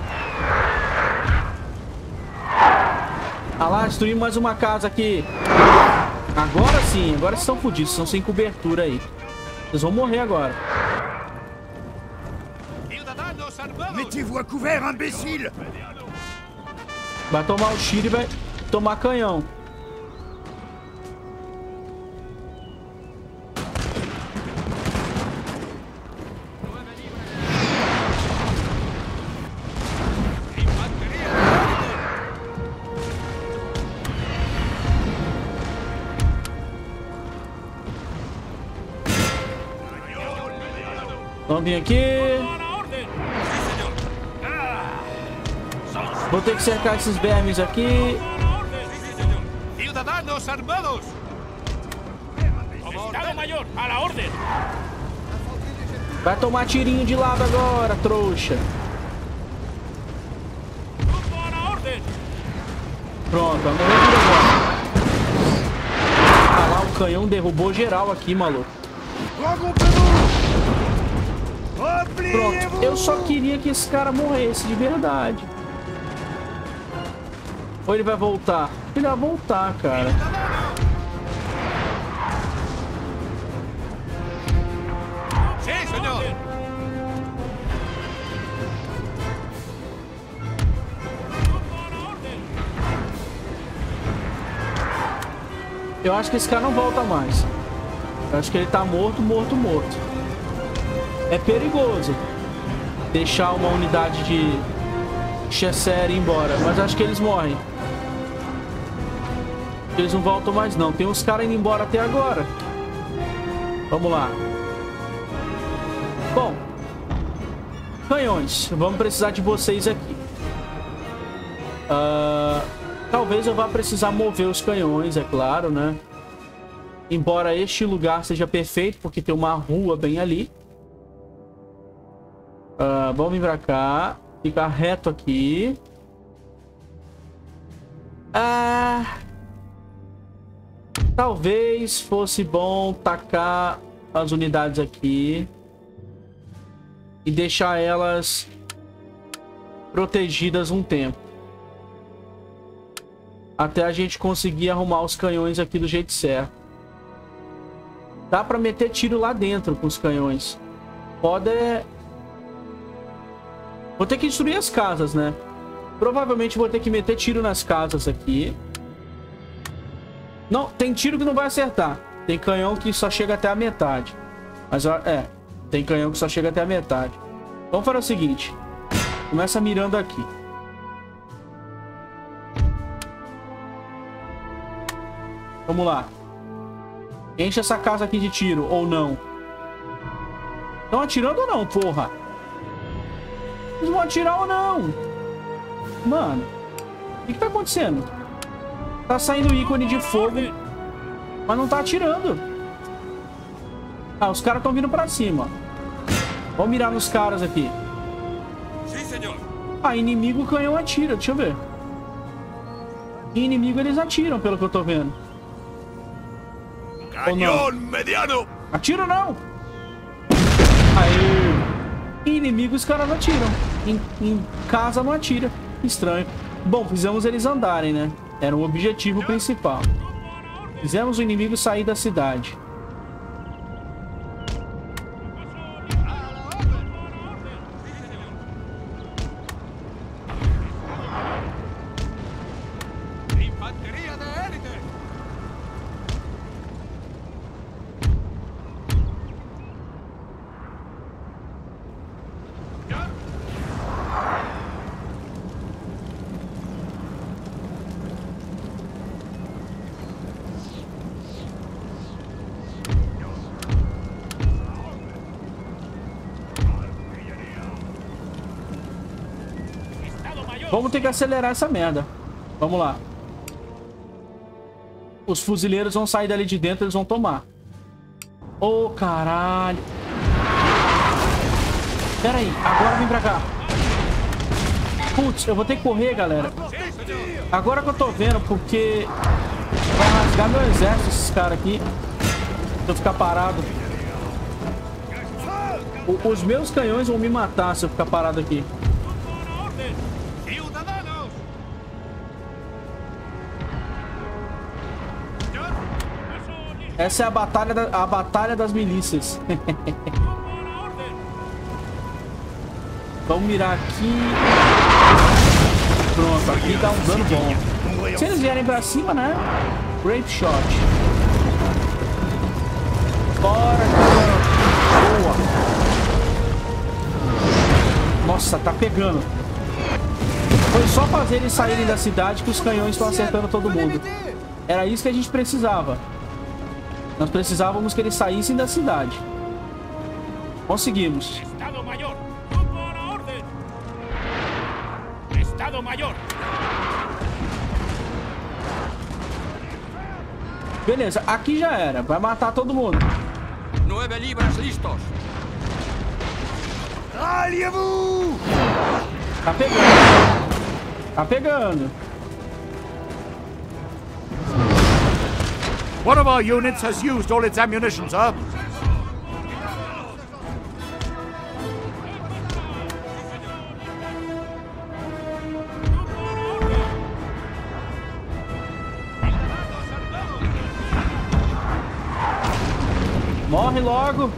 Ah lá, destruímos mais uma casa aqui. Agora sim, agora vocês estão fodidos. Estão sem cobertura aí. Vocês vão morrer agora. Mettez-vous à couvert, imbécile! Vai tomar o tiro e vai tomar canhão. Vamos vir aqui. Vou ter que cercar esses vermes aqui. Ciudadanos armados. Estado-Mayor, a la orden. Vai tomar tirinho de lado agora, trouxa. Grupo a la orden. Pronto, vai morrer tudo agora. Ah lá, o canhão derrubou geral aqui, maluco. Pronto, eu só queria que esse cara morresse de verdade. Ou ele vai voltar? Ele vai voltar, cara. Sí, señor. Eu acho que esse cara não volta mais. Eu acho que ele tá morto, morto, morto. É perigoso deixar uma unidade de Chesser ir embora, mas acho que eles morrem. Eles não voltam mais não. Tem uns caras indo embora até agora. Vamos lá. Bom, canhões. Vamos precisar de vocês aqui. Uh, talvez eu vá precisar mover os canhões, é claro, né? Embora este lugar seja perfeito, porque tem uma rua bem ali. Uh, vamos vir pra cá. Ficar reto aqui. Ah... Talvez fosse bom tacar as unidades aqui e deixar elas protegidas um tempo. Até a gente conseguir arrumar os canhões aqui do jeito certo. Dá pra meter tiro lá dentro com os canhões. Pode... Vou ter que destruir as casas, né? Provavelmente vou ter que meter tiro nas casas aqui. Não, tem tiro que não vai acertar. Tem canhão que só chega até a metade. Mas, é, tem canhão que só chega até a metade. Vamos fazer o seguinte. Começa mirando aqui. Vamos lá. Enche essa casa aqui de tiro, ou não. Estão atirando ou não, porra? Eles vão atirar ou não? Mano, o que que tá acontecendo? Tá saindo ícone de fogo, mas não tá atirando. Ah, os caras estão vindo pra cima. Vamos mirar nos caras aqui. Ah, inimigo o canhão atira, deixa eu ver. Inimigo eles atiram, pelo que eu tô vendo. Cañón mediano. Atira não! Aê! Inimigos, os caras não atiram. Em, em casa não atira. Estranho. Bom, fizemos eles andarem, né? Era o objetivo principal. Fizemos o inimigo sair da cidade. Infantería de élite. Vamos ter que acelerar essa merda. Vamos lá. Os fuzileiros vão sair dali de dentro, eles vão tomar. Ô, oh, caralho. Pera aí, agora vem pra cá. Putz, eu vou ter que correr, galera. Agora que eu tô vendo, porque vai rasgar meu exército esses caras aqui. Se eu ficar parado. O, os meus canhões vão me matar se eu ficar parado aqui. Essa é a batalha, da, a batalha das milícias. Vamos mirar aqui. Pronto, aqui dá um dano bom. Se eles vierem pra cima, né? Great shot. Bora, cara. Boa. Nossa, tá pegando. Foi só fazer eles saírem da cidade que os canhões estão acertando todo mundo. Era isso que a gente precisava. Nós precisávamos que eles saíssem da cidade. Conseguimos. Estado Mayor. Grupo a la orden. Estado Mayor. Beleza, aqui já era. Vai matar todo mundo. Nueve libras listos. Tá pegando. Tá pegando. One of our units has used all its ammunition, sir. Morre logo.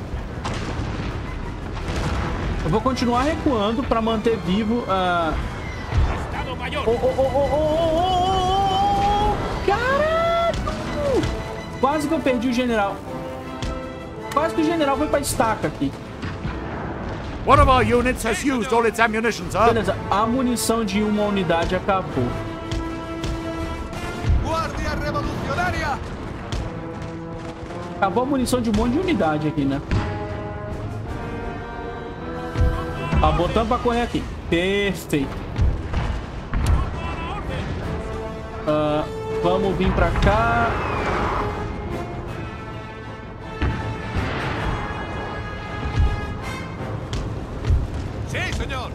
Eu vou continuar recuando para manter vivo a... Estado Mayor. Oh, oh, oh, oh, oh, oh, oh, oh. Caralho! Quase que eu perdi o general. Quase que o general foi pra estaca aqui. One of our units has used all its ammunition, sir. Beleza, a munição de uma unidade acabou. Guardia revolucionária. Acabou a munição de um monte de unidade aqui, né? Tá botando pra correr aqui. Perfeito. Uh, vamos vir pra cá. Sí, señor.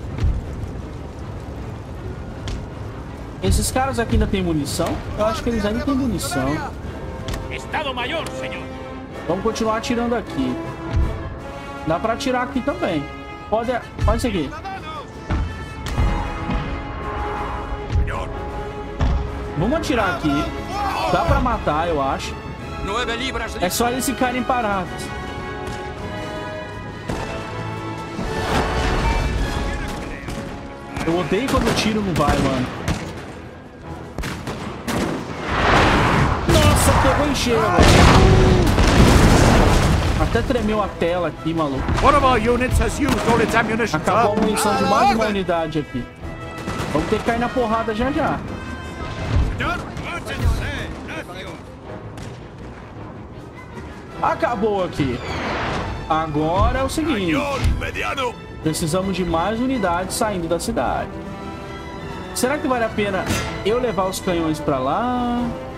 Esses caras aqui ainda tem munição? Eu acho que eles ainda têm munição. Estado Mayor, señor. Vamos continuar atirando aqui. Dá pra atirar aqui também. Pode... Olha isso aqui. Vamos atirar aqui. Dá pra matar, eu acho. Nueve libras É só eles ficarem parados. Eu odeio quando o tiro não vai, mano. Nossa, pegou em cheio, velho. Até tremeu a tela aqui, maluco. One of our units has used all its ammunition, Acabou a sir. munição de mais uma unidade aqui. Vamos ter que cair na porrada já já. Acabou aqui. Agora é o seguinte. Precisamos de mais unidades saindo da cidade. Será que vale a pena eu levar os canhões pra lá?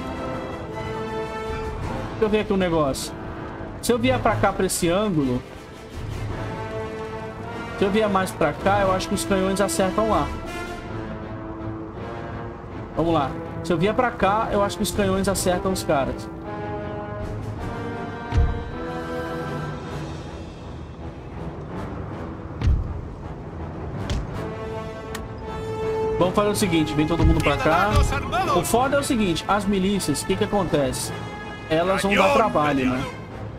Deixa eu ver aqui um negócio. Se eu vier pra cá, pra esse ângulo... Se eu vier mais pra cá, eu acho que os canhões acertam lá. Vamos lá. Se eu vier pra cá, eu acho que os canhões acertam os caras. Vamos fazer o seguinte, vem todo mundo pra cá. Ciudadanos armados. O foda é o seguinte, as milícias, o que que acontece? Elas vão dar trabalho, né?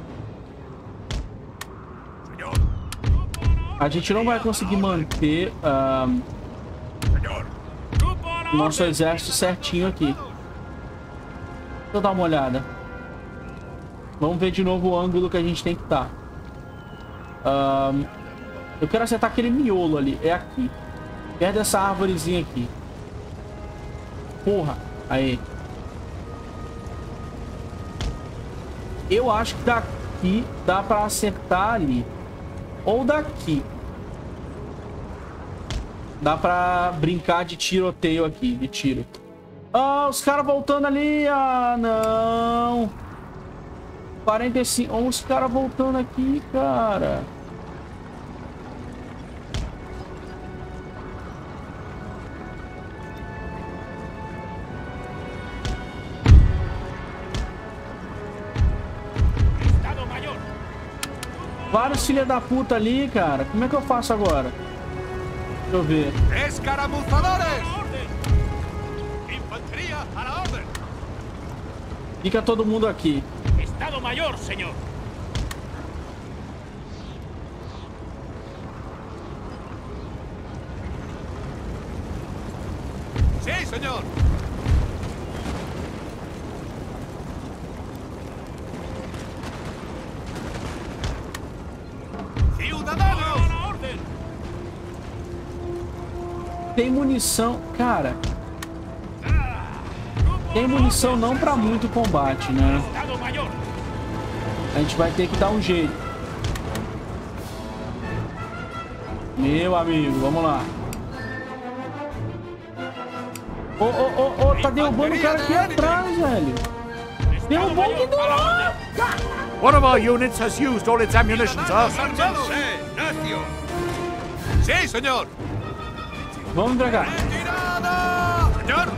Señor. A gente não vai conseguir manter ah, Señor. Grupo a la nosso orden. exército certinho aqui. Deixa eu dar uma olhada. Vamos ver de novo o ângulo que a gente tem que estar. Ah, eu quero acertar aquele miolo ali. É aqui. Perto dessa árvorezinha aqui. Porra. Aí. Eu acho que daqui dá pra acertar ali. Ou daqui. Dá pra brincar de tiroteio aqui. De tiro. Ah, os caras voltando ali. Ah, não. quarenta e cinco. Olha os caras voltando aqui, cara. Estado-Mayor. Vários filha da puta ali, cara. Como é que eu faço agora? Deixa eu ver. Escaramuzadores. A la orden. Infantería a la orden. Fica todo mundo aqui. Estado-Mayor, señor. Sí, señor. Ciudadanos. A la orden. Tem munição. Cara, tem munição não pra muito combate, né? Estado-Mayor. A gente vai ter que dar um jeito. Meu amigo, vamos lá. Ô, ô, ô, ô, tá derrubando o cara aqui atrás, velho. Derrubou o que deu lá. One of our units has used all its ammunition, sir. Armados. Necio. Sí, señor. Vamos pra cá. Retirada. Señor.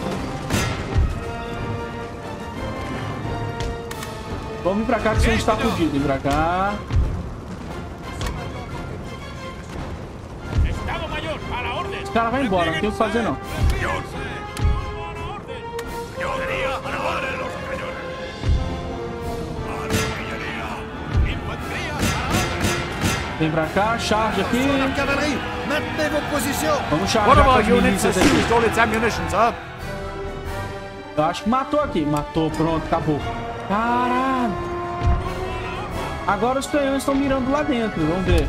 Vamos vir pra cá que a gente tá fudido. Vem pra cá. Estado-Mayor. A la orden. Os caras vão embora, não tem o que fazer não. Señor. Grupo a la orden. Señor. Prepare los cañones. Artillería. Infantería a la orden. Vem pra cá, charge aqui. Cavalerie. Maintenez vos positions. Vamos One chargear of com our as units milícias has aqui. used all its ammunition, sir. Eu acho que matou aqui. Matou, pronto, acabou. Caralho. Agora os canhões estão mirando lá dentro, vamos ver.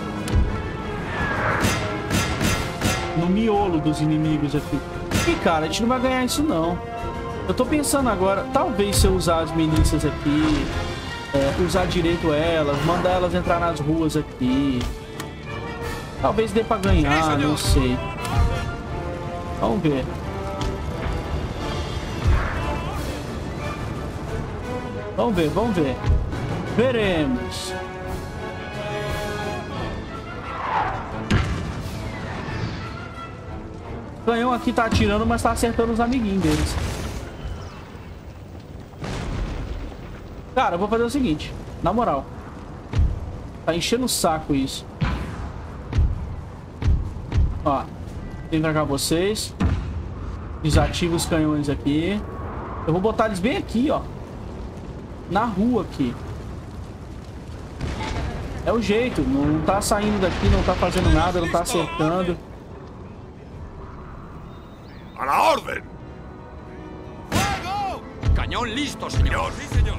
No miolo dos inimigos aqui. E cara, a gente não vai ganhar isso não. Eu tô pensando agora, talvez se eu usar as milícias aqui, é, usar direito elas, mandar elas entrar nas ruas aqui. Talvez dê pra ganhar, não sei. Vamos ver. Vamos ver, vamos ver. Veremos. O canhão aqui tá atirando, mas tá acertando os amiguinhos deles. Cara, eu vou fazer o seguinte. Na moral. Tá enchendo o saco isso. Ó. Vem pra cá vocês. Desativa os canhões aqui. Eu vou botar eles bem aqui, ó. Na rua aqui. É o jeito. Não tá saindo daqui, não tá fazendo nada, não tá acertando. A la orden. Fuego. Cañón listo, señor. Sí, señor.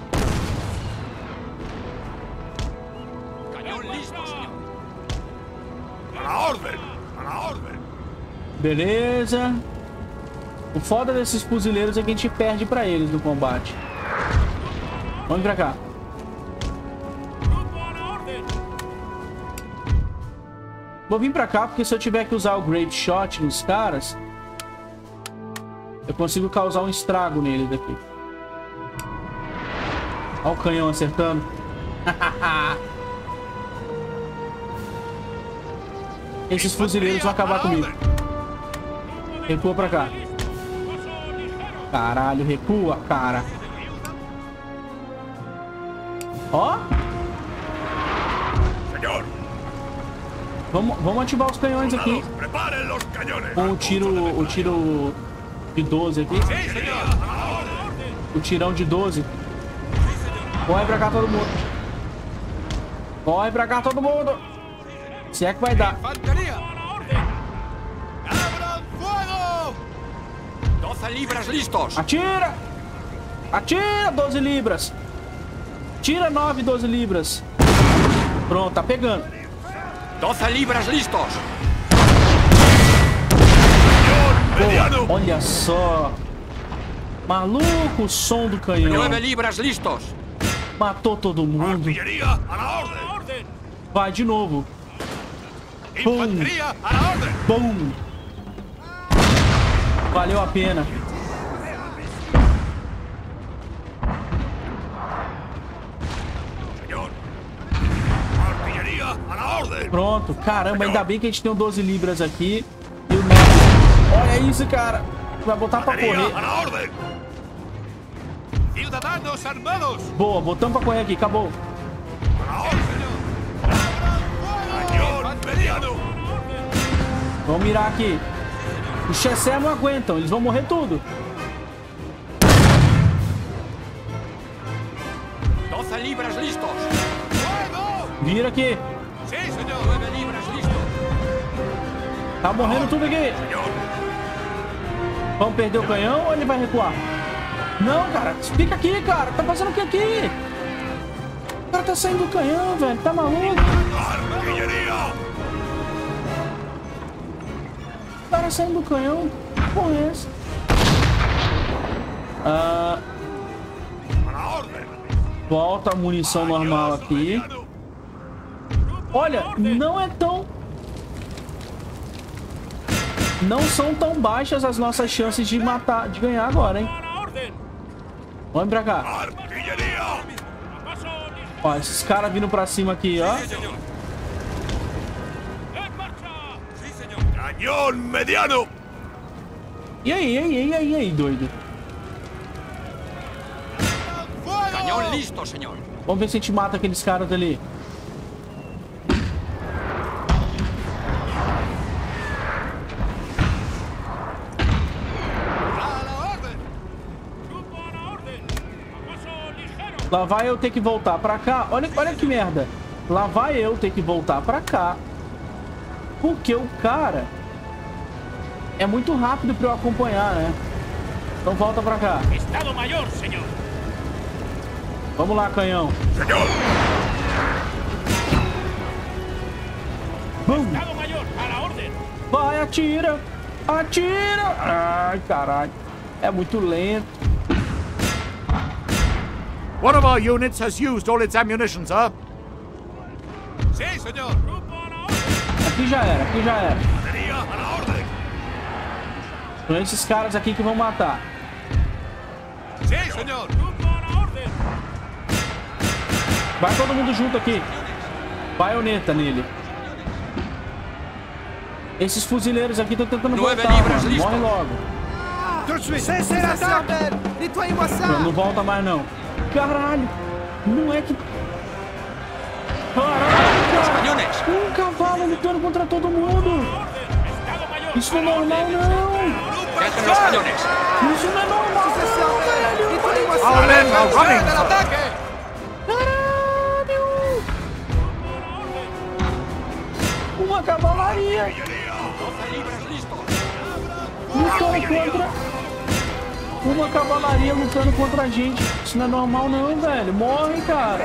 Cañón listo, señor. A la orden. A la orden. Beleza. O foda desses fuzileiros é que a gente perde pra eles no combate. Vamos pra cá. Grupo a la orden. Vou vir pra cá porque se eu tiver que usar o Great Shot nos caras, eu consigo causar um estrago neles aqui. Olha o canhão acertando. Esses fuzileiros vão acabar comigo. Recua pra cá. Caralho, recua, cara. Ó. Señor. Vamos, vamos ativar os canhões aqui. Preparen los cañones. Com o tiro, o tiro de doze aqui. Sí, señor. O tirão de doze. Corre pra cá todo mundo. Corre pra cá todo mundo. Se é que vai dar. Infantería. ¡A la orden! ¡Abran fuego! doce libras listos. Atira! Atira, doze libras. Tira nove, doze libras. Pronto, tá pegando. doce libras listos. Pô, olha só. Maluco, o som do canhão. nueve libras listos. Matou todo mundo. Artillería a la ¡A orden. la orden! Vai de novo. Pum, Infantería a la orden. pum. Valeu a pena. Señor. Artillería a la orden. Pronto, caramba, ainda bem que a gente tem o doze libras aqui. E o nove. Olha isso, cara. Vai botar pra Artillería correr. a la orden. Ciudadanos armados. Boa, botamos pra correr aqui, acabou. A la orden. Cañón mediano. Vamos mirar aqui. Os Chessé não aguentam, eles vão morrer tudo. doce libras listos. Vira aqui. Sí, señor. nueve libras listos. Tá morrendo tudo aqui. Vamos perder o canhão ou ele vai recuar? Não, cara. Fica aqui, cara. Tá fazendo o que aqui? O cara tá saindo do canhão, velho. Tá maluco? Artillería. O cara saindo do canhão. Porra é essa? Ah, A la orden. volta a munição normal aqui. Olha, não é tão... Não são tão baixas as nossas chances de matar, de ganhar agora, hein? ¡A la orden! Vamos pra cá. Artillería. ¡A paso ligero! Ó, esses caras vindo pra cima aqui, ó. Sí, señor. ¡En marcha! Sí, señor. Cañón mediano. E aí, e aí, e aí, e aí, e aí, doido? Cañón listo, señor. Vamos ver se a gente mata aqueles caras ali. A la orden. ¡Grupo a la orden! ¡A paso ligero! Lá vai eu ter que voltar pra cá. Olha, olha que merda. Lá vai eu ter que voltar pra cá. Porque o cara é muito rápido pra eu acompanhar, né? Então volta pra cá. ¡Estado Mayor, señor! Vamos lá, canhão. Señor. Bum. ¡Estado Mayor, a la orden! Vai, atira. Atira. Ai, caralho. É muito lento. One of our units has used all its ammunition, sir. Sí, señor. ¡Grupo a la orden! Aqui já era, aqui já era. Artillería a la orden. São esses caras aqui que vão matar. Sí, señor. ¡Grupo a la orden! Vai todo mundo junto aqui. Baioneta nele. Esses fuzileiros aqui estão tentando Nueve voltar, libras, mano. listo. Morre logo. Cessez l'attaque! Nettoyez-moi ça! Não, não volta mais, não. Caralho. Não é que... Caralho, Cañones. cara. Um cavalo lutando contra todo mundo. ¡Estado Mayor! Isso não é normal, não. Dejen los cañones. Isso não é normal, não, velho. Nettoyez-moi Our ça! men are running, ¡Del sir. ataque! Caralho. Uma cavalaria doce libras listos. lutando contra... Uma cavalaria lutando contra a gente. Isso não é normal, não, velho. Morre, cara.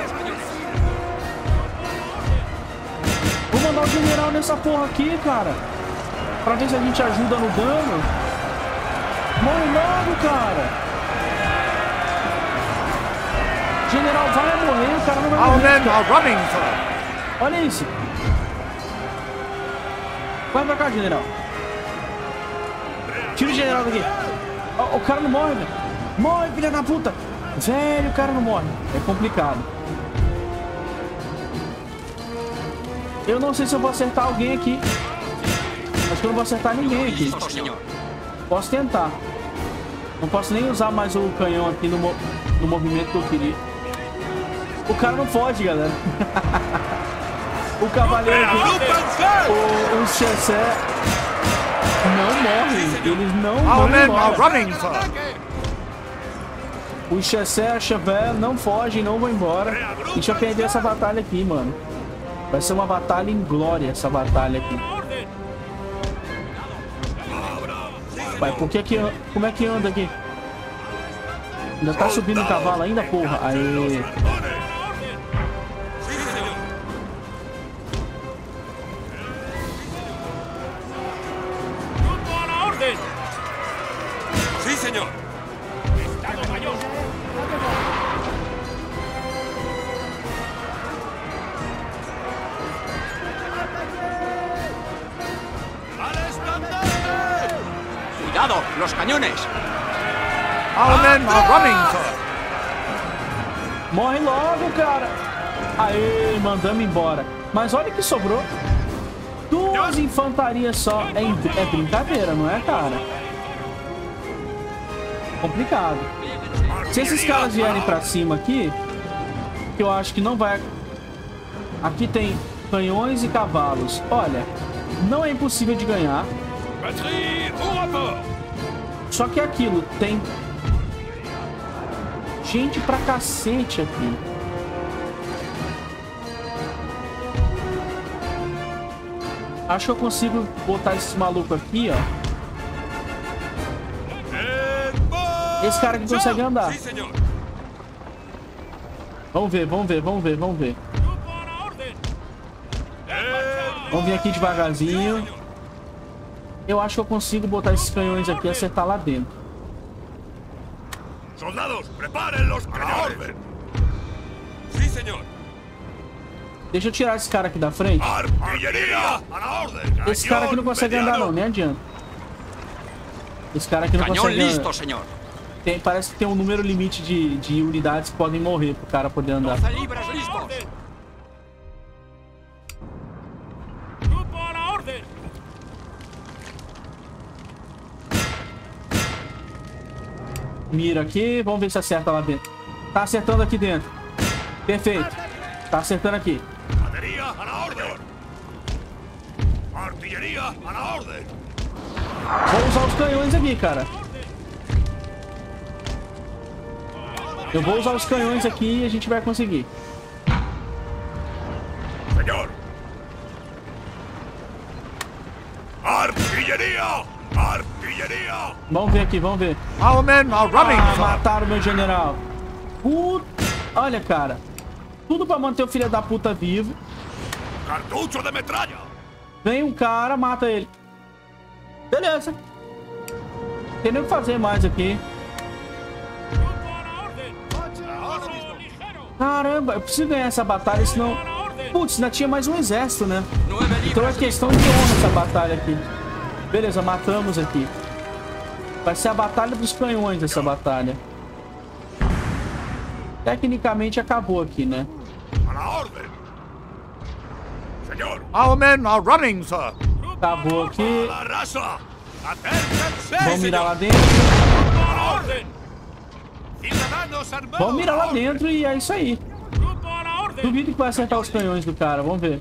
Vou mandar o general nessa porra aqui, cara. Pra ver se a gente ajuda no dano. Morre logo, cara. General vai morrer, o cara não vai Our morrer. men are running, sir. Olha isso. Vai pra cá, general. Tira o general daqui. O, o cara não morre, velho. Morre, filha da puta. Velho, o cara não morre. É complicado. Eu não sei se eu vou acertar alguém aqui. Acho que eu não vou acertar ninguém aqui. Listo, señor. Posso tentar. Não posso nem usar mais o canhão aqui no, mo no movimento que eu queria. O cara não foge, galera. O cavaleiro aqui, o, o Chassé não morre. Eles não, Our não men are morrem. running, sir. O Chassé, a Chavé não fogem, não vão embora. A gente vai perder essa batalha aqui, mano. Vai ser uma batalha em glória, essa batalha aqui. Vai, por que que... Como é que anda aqui? Ainda tá subindo o cavalo ainda, porra. Aê. Grupo a la orden. Sí, señor. Estado Mayor. ¡Al estandarte! ¡Cuidado! ¡Los cañones! Our men are running, sir. Morre logo, cara. Aê, mandamos embora. Mas olha que sobrou. Duas infantarias só. É, é brincadeira, não é, cara? Complicado. Se esses caras vierem pra cima aqui, que eu acho que não vai... Aqui tem canhões e cavalos. Olha, não é impossível de ganhar. Batterie, au rapport! Só que aquilo tem gente pra cacete aqui. Acho que eu consigo botar esses malucos aqui, ó. Esse cara aqui consegue andar. Sí, señor. Vamos ver, vamos ver, vamos ver, vamos ver. Grupo a la orden. Vamos vir aqui devagarzinho. Eu acho que eu consigo botar esses canhões aqui e acertar lá dentro. Soldados, preparen los cañones. Sí, señor. Deixa eu tirar esse cara aqui da frente. Artillería, a la orden. Esse cara aqui não consegue andar não, nem adianta. Esse cara aqui não ¡Cañón consegue listo, andar. señor! Tem, parece que tem um número limite de, de unidades que podem morrer pro cara poder andar. ¡doce libras listos! Grupo a la orden. Mira aqui, vamos ver se acerta lá dentro. Tá acertando aqui dentro. Perfeito. Tá acertando aqui. Batería, a la orden. Artillería, a la orden. Vou usar os canhões aqui, cara. Eu vou usar os canhões aqui e a gente vai conseguir. Señor. Artillería, artillería. Vamos ver aqui, vamos ver. Our men are running, Ah, sir. mataram meu general. Puta. Olha, cara. Tudo pra manter o filho da puta vivo. Cartucho de metralla. Vem um cara, mata ele. Beleza. Tem nem o que fazer mais aqui. Grupo a la orden. Paso ligero. Caramba, eu preciso ganhar essa batalha, senão... A la orden. Putz, ainda tinha mais um exército, né? ¡Nueve Então é libras questão de honra essa batalha aqui. Beleza, matamos aqui. Vai ser a batalha dos canhões essa batalha. Tecnicamente acabou aqui, né? A la orden. Señor. Our men are running, sir. Acabou aqui. A la raza. Acérquense. Vamos mirar lá dentro. A la orden. Ciudadanos armados. Vamos mirar lá dentro e é isso aí. Grupo a la orden. Duvido que vai acertar os canhões do cara. Vamos ver.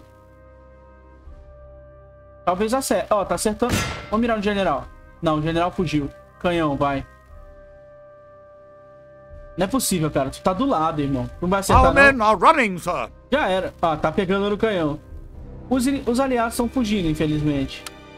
Talvez acerte. Ó, tá acertando. Vamos mirar no general. Não, o general fugiu. Canhão, vai. Não é possível, cara. Tu tá do lado, irmão. Não vai acertar, Our men não. are running, sir. Já era. Ah, tá pegando no canhão. Os, os aliados estão fugindo, infelizmente.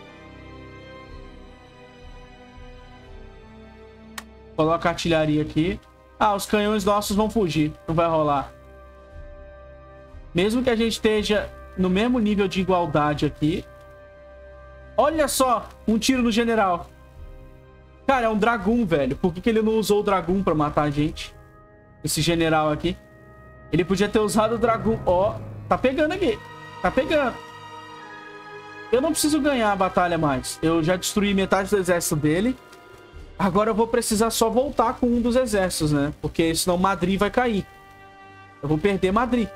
Coloca a artilharia aqui. Ah, os canhões nossos vão fugir. Não vai rolar. Mesmo que a gente esteja no mesmo nível de igualdade aqui. Olha só, um tiro no general. Cara, é um Dragoon, velho. Por que, que ele não usou o Dragoon pra matar a gente? Esse general aqui. Ele podia ter usado o Dragoon. Ó, tá pegando aqui. Tá pegando. Eu não preciso ganhar a batalha mais. Eu já destruí metade do exército dele. Agora eu vou precisar só voltar com um dos exércitos, né? Porque senão Madrid vai cair. Eu vou perder Madrid.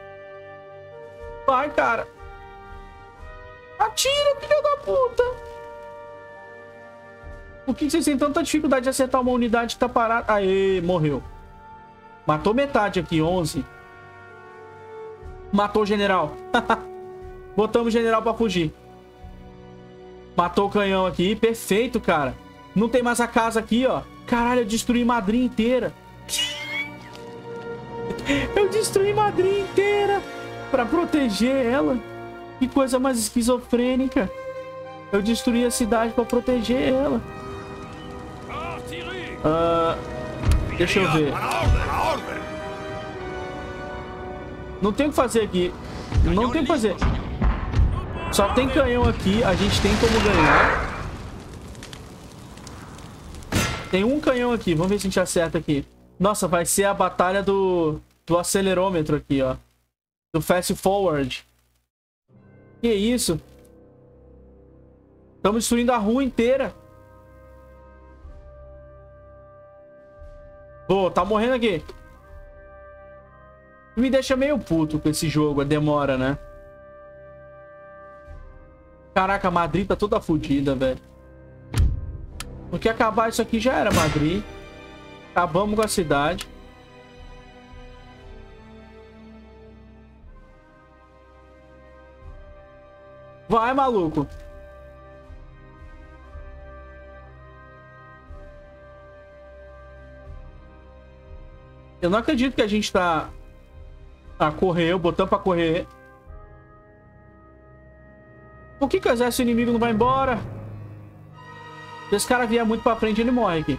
Vai, cara. Atira, filho da puta. Por que vocês têm tanta dificuldade de acertar uma unidade que tá parada? Aê, morreu. Matou metade aqui, onze. Matou o general. Botamos o general pra fugir. Matou o canhão aqui. Perfeito, cara. Não tem mais a casa aqui, ó. Caralho, eu destruí Madrid inteira. Eu destruí Madrid inteira pra proteger ela. Que coisa mais esquizofrênica. Eu destruí a cidade pra proteger ela. Uh, deixa eu ver. Não tem o que fazer aqui. Não tem o que fazer. Só tem canhão aqui. A gente tem como ganhar. Tem um canhão aqui. Vamos ver se a gente acerta aqui. Nossa, vai ser a batalha do, do acelerômetro aqui, ó. Do fast forward. Que isso? Estamos destruindo a rua inteira. Pô, tá morrendo aqui. Me deixa meio puto com esse jogo. A demora, né? Caraca, a Madrid tá toda fodida, velho. Porque acabar isso aqui já era Madrid. Acabamos com a cidade. Vai, maluco. Eu não acredito que a gente tá... Ah, correu, botamos pra correr. Por que que o exército inimigo não vai embora? Se esse cara vier muito pra frente, ele morre aqui.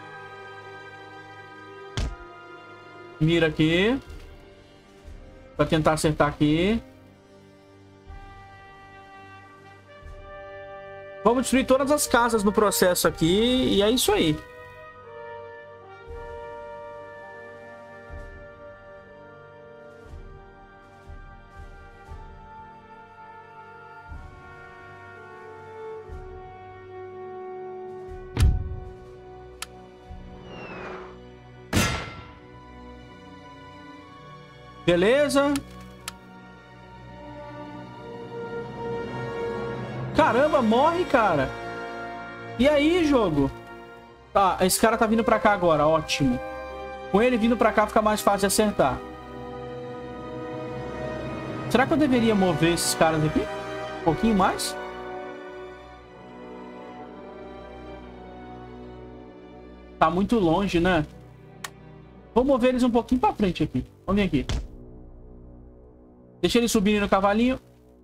Mira aqui. Pra tentar acertar aqui. Vamos destruir todas as casas no processo aqui. E é isso aí. Beleza. Caramba, morre, cara. E aí, jogo? Tá, esse cara tá vindo pra cá agora, ótimo. Com ele vindo pra cá fica mais fácil de acertar. Será que eu deveria mover esses caras aqui? Um pouquinho mais? Tá muito longe, né? Vou mover eles um pouquinho pra frente aqui. Vamos vir aqui. Deixa eles subirem no cavalinho.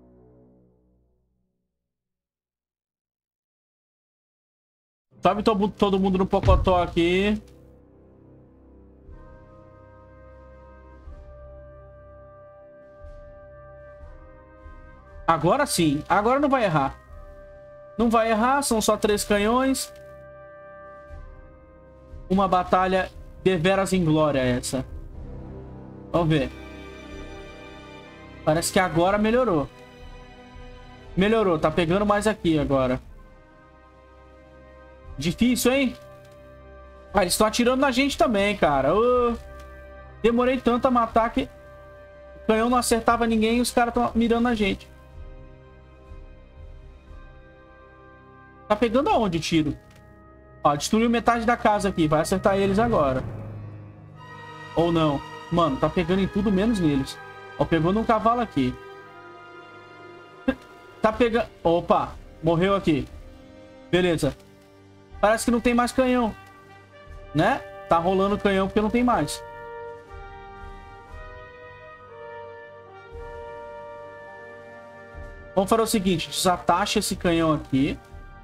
Sobe todo, todo mundo no pocotó aqui. Agora sim. Agora não vai errar. Não vai errar. São só três canhões. Uma batalha deveras em glória essa. Vamos ver. Parece que agora melhorou. Melhorou. Tá pegando mais aqui agora. Difícil, hein? Ah, eles estão atirando na gente também, cara. Oh, demorei tanto a matar que o canhão não acertava ninguém e os caras estão mirando na gente. Tá pegando aonde o tiro? Ó, destruiu metade da casa aqui. Vai acertar eles agora. Ou não. Mano, tá pegando em tudo menos neles. Ó, pegou num cavalo aqui. Tá pegando... Opa, morreu aqui. Beleza. Parece que não tem mais canhão. Né? Tá rolando canhão porque não tem mais. Vamos fazer o seguinte. Desatacha esse canhão aqui.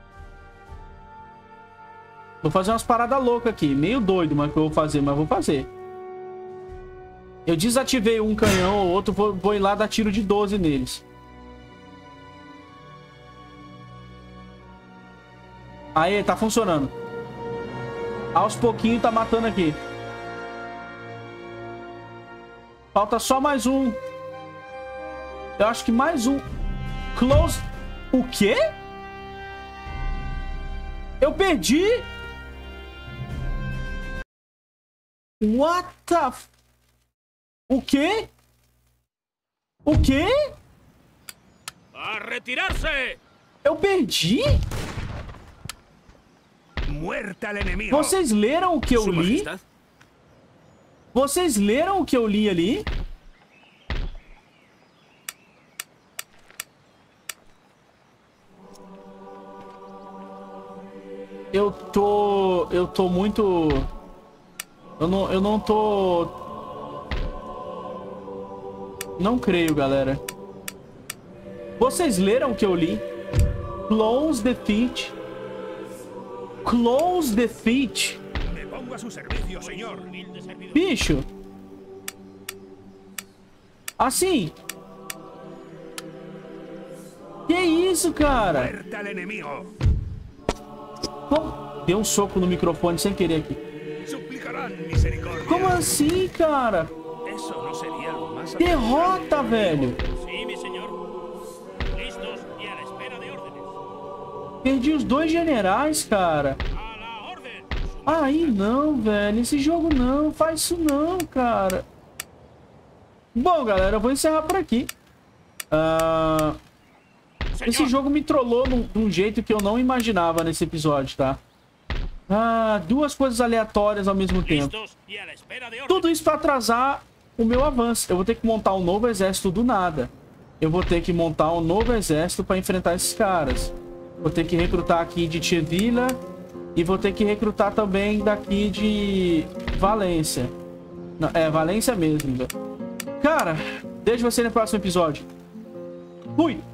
Vou fazer umas paradas loucas aqui. Meio doido, mas que eu vou fazer. Mas vou fazer. Eu desativei um canhão ou outro. Vou, vou ir lá dar tiro de doze neles. Aí, tá funcionando. Aos pouquinhos tá matando aqui. Falta só mais um. Eu acho que mais um. Close. O quê? Eu perdi? What the... F... O quê? O quê? ¡A retirarse! Eu perdi? Muerte al enemigo. Vocês leram o que eu li? Vocês leram o que eu li ali? Eu tô... Eu tô muito... Eu não, eu não tô... Não creio, galera. Vocês leram o que eu li? Close defeat. Close defeat. Me pongo a su servicio, señor. Bicho. Assim. Que isso, cara? Muerte al enemigo. Como... Deu um soco no microfone sem querer aqui. Suplicarán misericordia. Como assim, cara? Eso no sería lo más... Derrota, velho. Sí, mi señor. Listos y a la espera de órdenes. Perdi os dois generais, cara. A la orden. Aí não, velho. Esse jogo não. Faz isso não, cara. Bom, galera, eu vou encerrar por aqui. Ah, esse jogo me trollou de um jeito que eu não imaginava nesse episódio, tá? Ah, duas coisas aleatórias ao mesmo tempo. Listos y a la espera de órdenes. Tudo isso para atrasar o meu avanço. Eu vou ter que montar um novo exército do nada. Eu vou ter que montar um novo exército para enfrentar esses caras. Vou ter que recrutar aqui de Chevilla. E vou ter que recrutar também daqui de Valência. Não, é, Valência mesmo, velho. Cara, deixo você no próximo episódio. Fui!